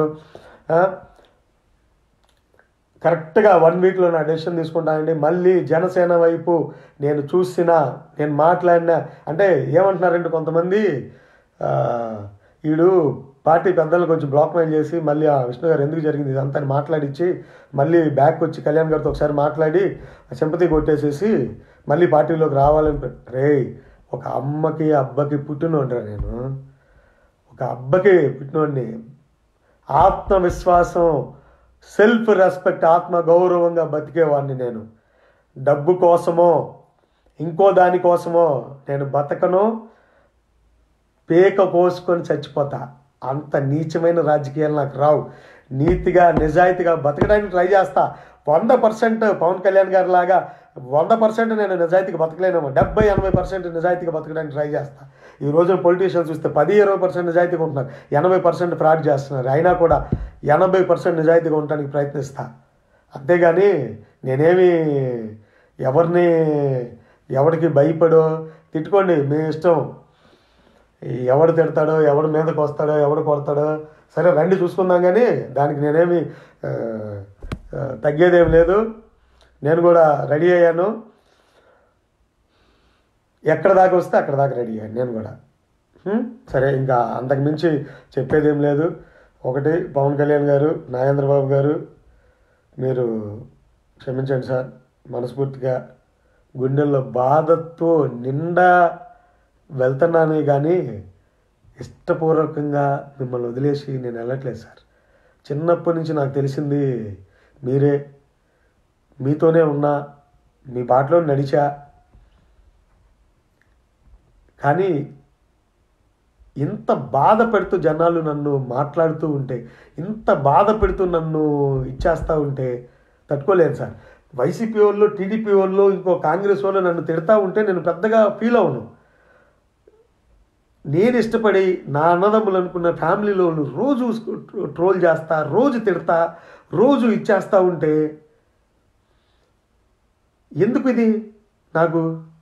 కరెక్ట్గా 1 వీక్లో నా డెసిషన్ తీసుకుంటానండి. మళ్ళీ జనసేన వైపు నేను చూసినా, నేను మాట్లాడినా, అంటే ఏమంటున్నారంటే కొంతమంది వీడు పార్టీ పెద్దలు కొంచెం బ్లాక్మెయిల్ చేసి మళ్ళీ విష్ణు గారు ఎందుకు జరిగింది ఇదంతా మాట్లాడిచ్చి మళ్ళీ బ్యాక్ వచ్చి కళ్యాణ్ గారితో ఒకసారి మాట్లాడి సింపతి కొట్టేసేసి మళ్ళీ పార్టీలోకి రావాలని. రే, ఒక అమ్మకి అబ్బకి పుట్టినోడ్రా నేను, ఒక అబ్బకి పుట్టినోడిని. ఆత్మవిశ్వాసం, సెల్ఫ్ రెస్పెక్ట్, ఆత్మ గౌరవంగా బతికేవాడిని నేను. డబ్బు కోసమో ఇంకో దానికోసమో నేను బతకను, పేక కోసుకొని చచ్చిపోతా. అంత నీచమైన రాజకీయాలు నాకు రావు. నీతిగా నిజాయితీగా బతకడానికి ట్రై చేస్తా. 100% పవన్ కళ్యాణ్ గారి లాగా 100% నేను నిజాయితీగా బతకలేనేమో, 70-80% నిజాయితీగా బతకడానికి ట్రై చేస్తా. ఈ రోజున పొలిటీషియన్స్ చూస్తే 10-20% నిజాయితీగా ఉంటున్నారు, 80% ఫ్రాడ్ చేస్తున్నారు. అయినా కూడా 80% నిజాయితీగా ఉండడానికి ప్రయత్నిస్తా. అంతేగాని నేనేమి ఎవరికి భయపడో, తిట్టుకోండి మీ ఇష్టం, ఎవడు తిడతాడో, ఎవడు మీదకి వస్తాడో, ఎవడు కొడతాడో, సరే రండి చూసుకుందాం, కానీ దానికి నేనేమి తగ్గేదేం లేదు. నేను కూడా రెడీ అయ్యాను, ఎక్కడ దాకా వస్తే అక్కడ దాకా రెడీ అయ్యాను నేను కూడా. సరే, ఇంకా అంతకుమించి చెప్పేదేం లేదు. ఒకటి, పవన్ కళ్యాణ్ గారు, నాగేంద్రబాబు గారు, మీరు క్షమించండి సార్, మనస్ఫూర్తిగా గుండెల్లో బాధతో నిండా వెళ్తున్నాను, కానీ ఇష్టపూర్వకంగా మిమ్మల్ని వదిలేసి నేను వెళ్ళట్లేదు సార్. చిన్నప్పటి నుంచి నాకు తెలిసింది మీరే, మీతోనే ఉన్నా, మీ బాటలో నడిచా. కానీ ఇంత బాధ పెడుతూ జనాలు నన్ను మాట్లాడుతూ ఉంటే, ఇంత బాధ పెడుతూ నన్ను ఇచ్చేస్తూ ఉంటే తట్టుకోలేను సార్. వైసీపీ వాళ్ళు, టీడీపీ వాళ్ళు, ఇంకో కాంగ్రెస్ వాళ్ళు నన్ను తిడతా ఉంటే నేను పెద్దగా ఫీల్ అవును. నేను ఇష్టపడి నా అన్నదమ్ములు అనుకున్న ఫ్యామిలీలో వాళ్ళు రోజు ట్రోల్ చేస్తా, రోజు తిడతా, రోజు ఇచ్చేస్తూ ఉంటే ఎందుకు ఇది? నాకు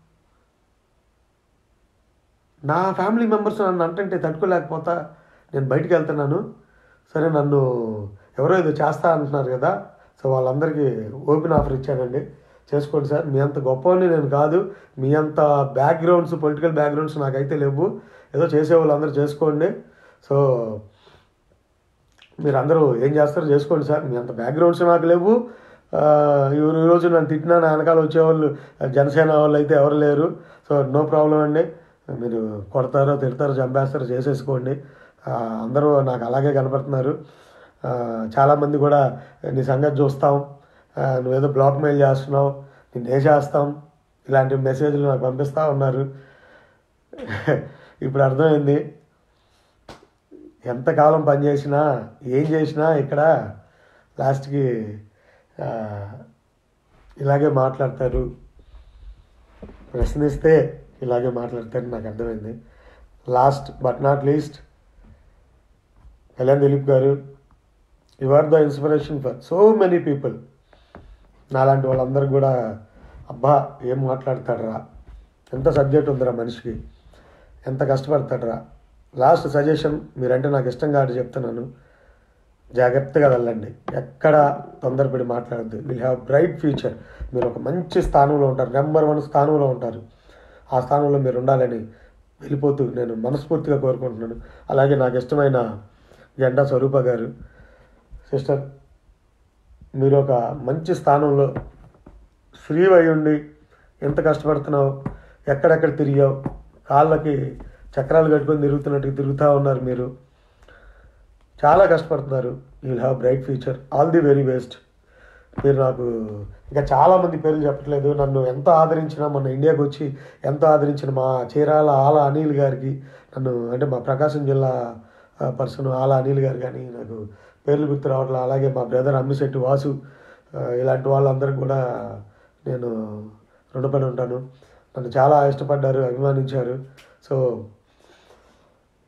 నా ఫ్యామిలీ మెంబర్స్ నన్ను అంటే తట్టుకోలేకపోతా నేను బయటికి వెళ్తున్నాను. సరే, నన్ను ఎవరో ఏదో చేస్తా అంటున్నారు కదా, సో వాళ్ళందరికీ ఓపెన్ ఆఫర్ ఇచ్చానండి, చేసుకోండి సార్. మీ అంత గొప్పవాడిని నేను కాదు, మీ అంత బ్యాక్గ్రౌండ్స్, పొలిటికల్ బ్యాక్గ్రౌండ్స్ నాకైతే లేవు, ఏదో చేసేవాళ్ళు అందరూ చేసుకోండి. సో మీరు అందరూ ఏం చేస్తారో చేసుకోండి సార్, మీ అంత బ్యాక్గ్రౌండ్స్ నాకు లేవు. ఈరోజు నన్ను తిట్టినా నా వెనకాల వచ్చేవాళ్ళు జనసేన వాళ్ళు అయితే ఎవరు లేరు. సో నో ప్రాబ్లం అండి, మీరు కొడతారో తిడతారో చంపేస్తారో చేసేసుకోండి. అందరూ నాకు అలాగే కనపడుతున్నారు. చాలామంది కూడా నీ సంగతి చూస్తాం, నువ్వేదో బ్లాక్ మెయిల్ చేస్తున్నావు, నేను ఏ చేస్తాం, ఇలాంటి మెసేజ్లు నాకు పంపిస్తూ ఉన్నారు. ఇప్పుడు అర్థమైంది, ఎంతకాలం పనిచేసినా ఏం చేసినా ఇక్కడ లాస్ట్కి ఇలాగే మాట్లాడతారు, ప్రశ్నిస్తే ఇలాగే మాట్లాడతారని నాకు అర్థమైంది. Last but not least, Kalyan Dilip గారు, you are the inspiration for so many people. నాలాంటి వాళ్ళందరూ కూడా అబ్బా ఏం మాట్లాడతాడరా, ఎంత సబ్జెక్ట్ ఉందిరా మనిషికి, ఎంత కష్టపడతాడరా. లాస్ట్ సజెషన్, మీరంటే నాకు ఇష్టం కాబట్టి చెప్తున్నాను, జాగ్రత్తగా వెళ్ళండి, ఎక్కడ తొందరపడి మాట్లాడద్దు. Will have bright future. మీరు ఒక మంచి స్థానంలో ఉంటారు, నెంబర్ 1 స్థానంలో ఉంటారు. ఆ స్థానంలో మీరు ఉండాలని వెళ్ళిపోతూ నేను మనస్ఫూర్తిగా కోరుకుంటున్నాను. అలాగే నాకు ఇష్టమైన జెండా స్వరూప గారు, సిస్టర్, మీరు ఒక మంచి స్థానంలో ఫ్రీ అయ్యుండి ఎంత కష్టపడుతున్నావు, ఎక్కడెక్కడ తిరిగావు, కాళ్ళకి చక్రాలు కట్టుకొని తిరుగుతున్నట్టుగా తిరుగుతూ ఉన్నారు. మీరు చాలా కష్టపడుతున్నారు. You will have bright future. All the very best. మీరు నాకు ఇంకా చాలామంది పేర్లు చెప్పట్లేదు, నన్ను ఎంతో ఆదరించిన, మొన్న ఇండియాకి వచ్చి ఎంతో ఆదరించిన మా చీరాల ఆల అనిల్ గారికి, నన్ను అంటే మా ప్రకాశం జిల్లా పర్సన్ ఆల అనిల్ గారు కానీ నాకు పేర్లు గుర్తు రావట్లేదు. అలాగే మా బ్రదర్ అమ్మిశెట్టి వాసు, ఇలాంటి వాళ్ళందరికీ కూడా నేను రుణపడి ఉంటాను. నన్ను చాలా ఇష్టపడ్డారు, అభిమానించారు. సో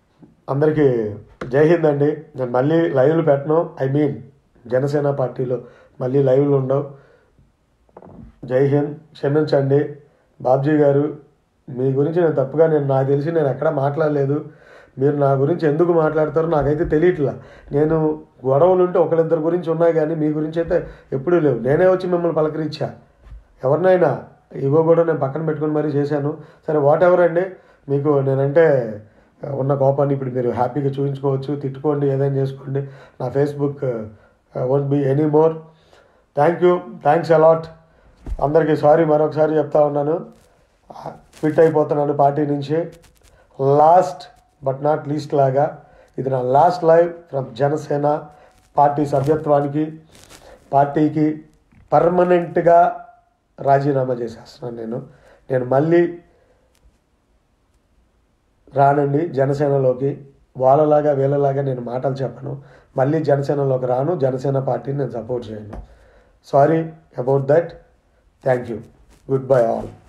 అందరికీ జై హింద్ అండి. నేను మళ్ళీ లైవ్లు పెట్టను. జనసేన పార్టీలో మళ్ళీ లైవ్లు ఉండవు. జై హింద్. క్షమించండి బాబ్జీ గారు, మీ గురించి నాకు తెలిసి నేను ఎక్కడా మాట్లాడలేదు. మీరు నా గురించి ఎందుకు మాట్లాడతారో నాకైతే తెలియట్లా. నేను గొడవలు ఉంటే ఒకరిద్దరి గురించి ఉన్నాయి, కానీ మీ గురించి అయితే ఎప్పుడూ లేవు. నేనే వచ్చి మిమ్మల్ని పలకరించా. ఎవరినైనా ఇవో కూడా నేను పక్కన పెట్టుకుని మరీ చేశాను. సరే, వాట్ ఎవర్ అండి. మీకు నేనంటే ఉన్న కోపాన్ని ఇప్పుడు మీరు హ్యాపీగా చూపించుకోవచ్చు, తిట్టుకోండి, ఏదైనా చేసుకోండి. నా Facebook won't be any more. Thanks a lot. అందరికీ సారీ మరొకసారి చెప్తా ఉన్నాను. క్విట్ అయిపోతున్నాను పార్టీ నుంచి. లాస్ట్ బట్ నాట్ లీస్ట్ లాగా ఇది నా last live from Janasena. Party సభ్యత్వానికి, పార్టీకి పర్మనెంట్గా రాజీనామా చేసేస్తున్నాను. నేను మళ్ళీ రానండి జనసేనలోకి. వాళ్ళలాగా వీళ్ళలాగా నేను మాటలు చెప్పను. మళ్ళీ జనసేనలోకి రాను. జనసేన పార్టీని నేను సపోర్ట్ చేయను. Sorry about that. Thank you. Goodbye all.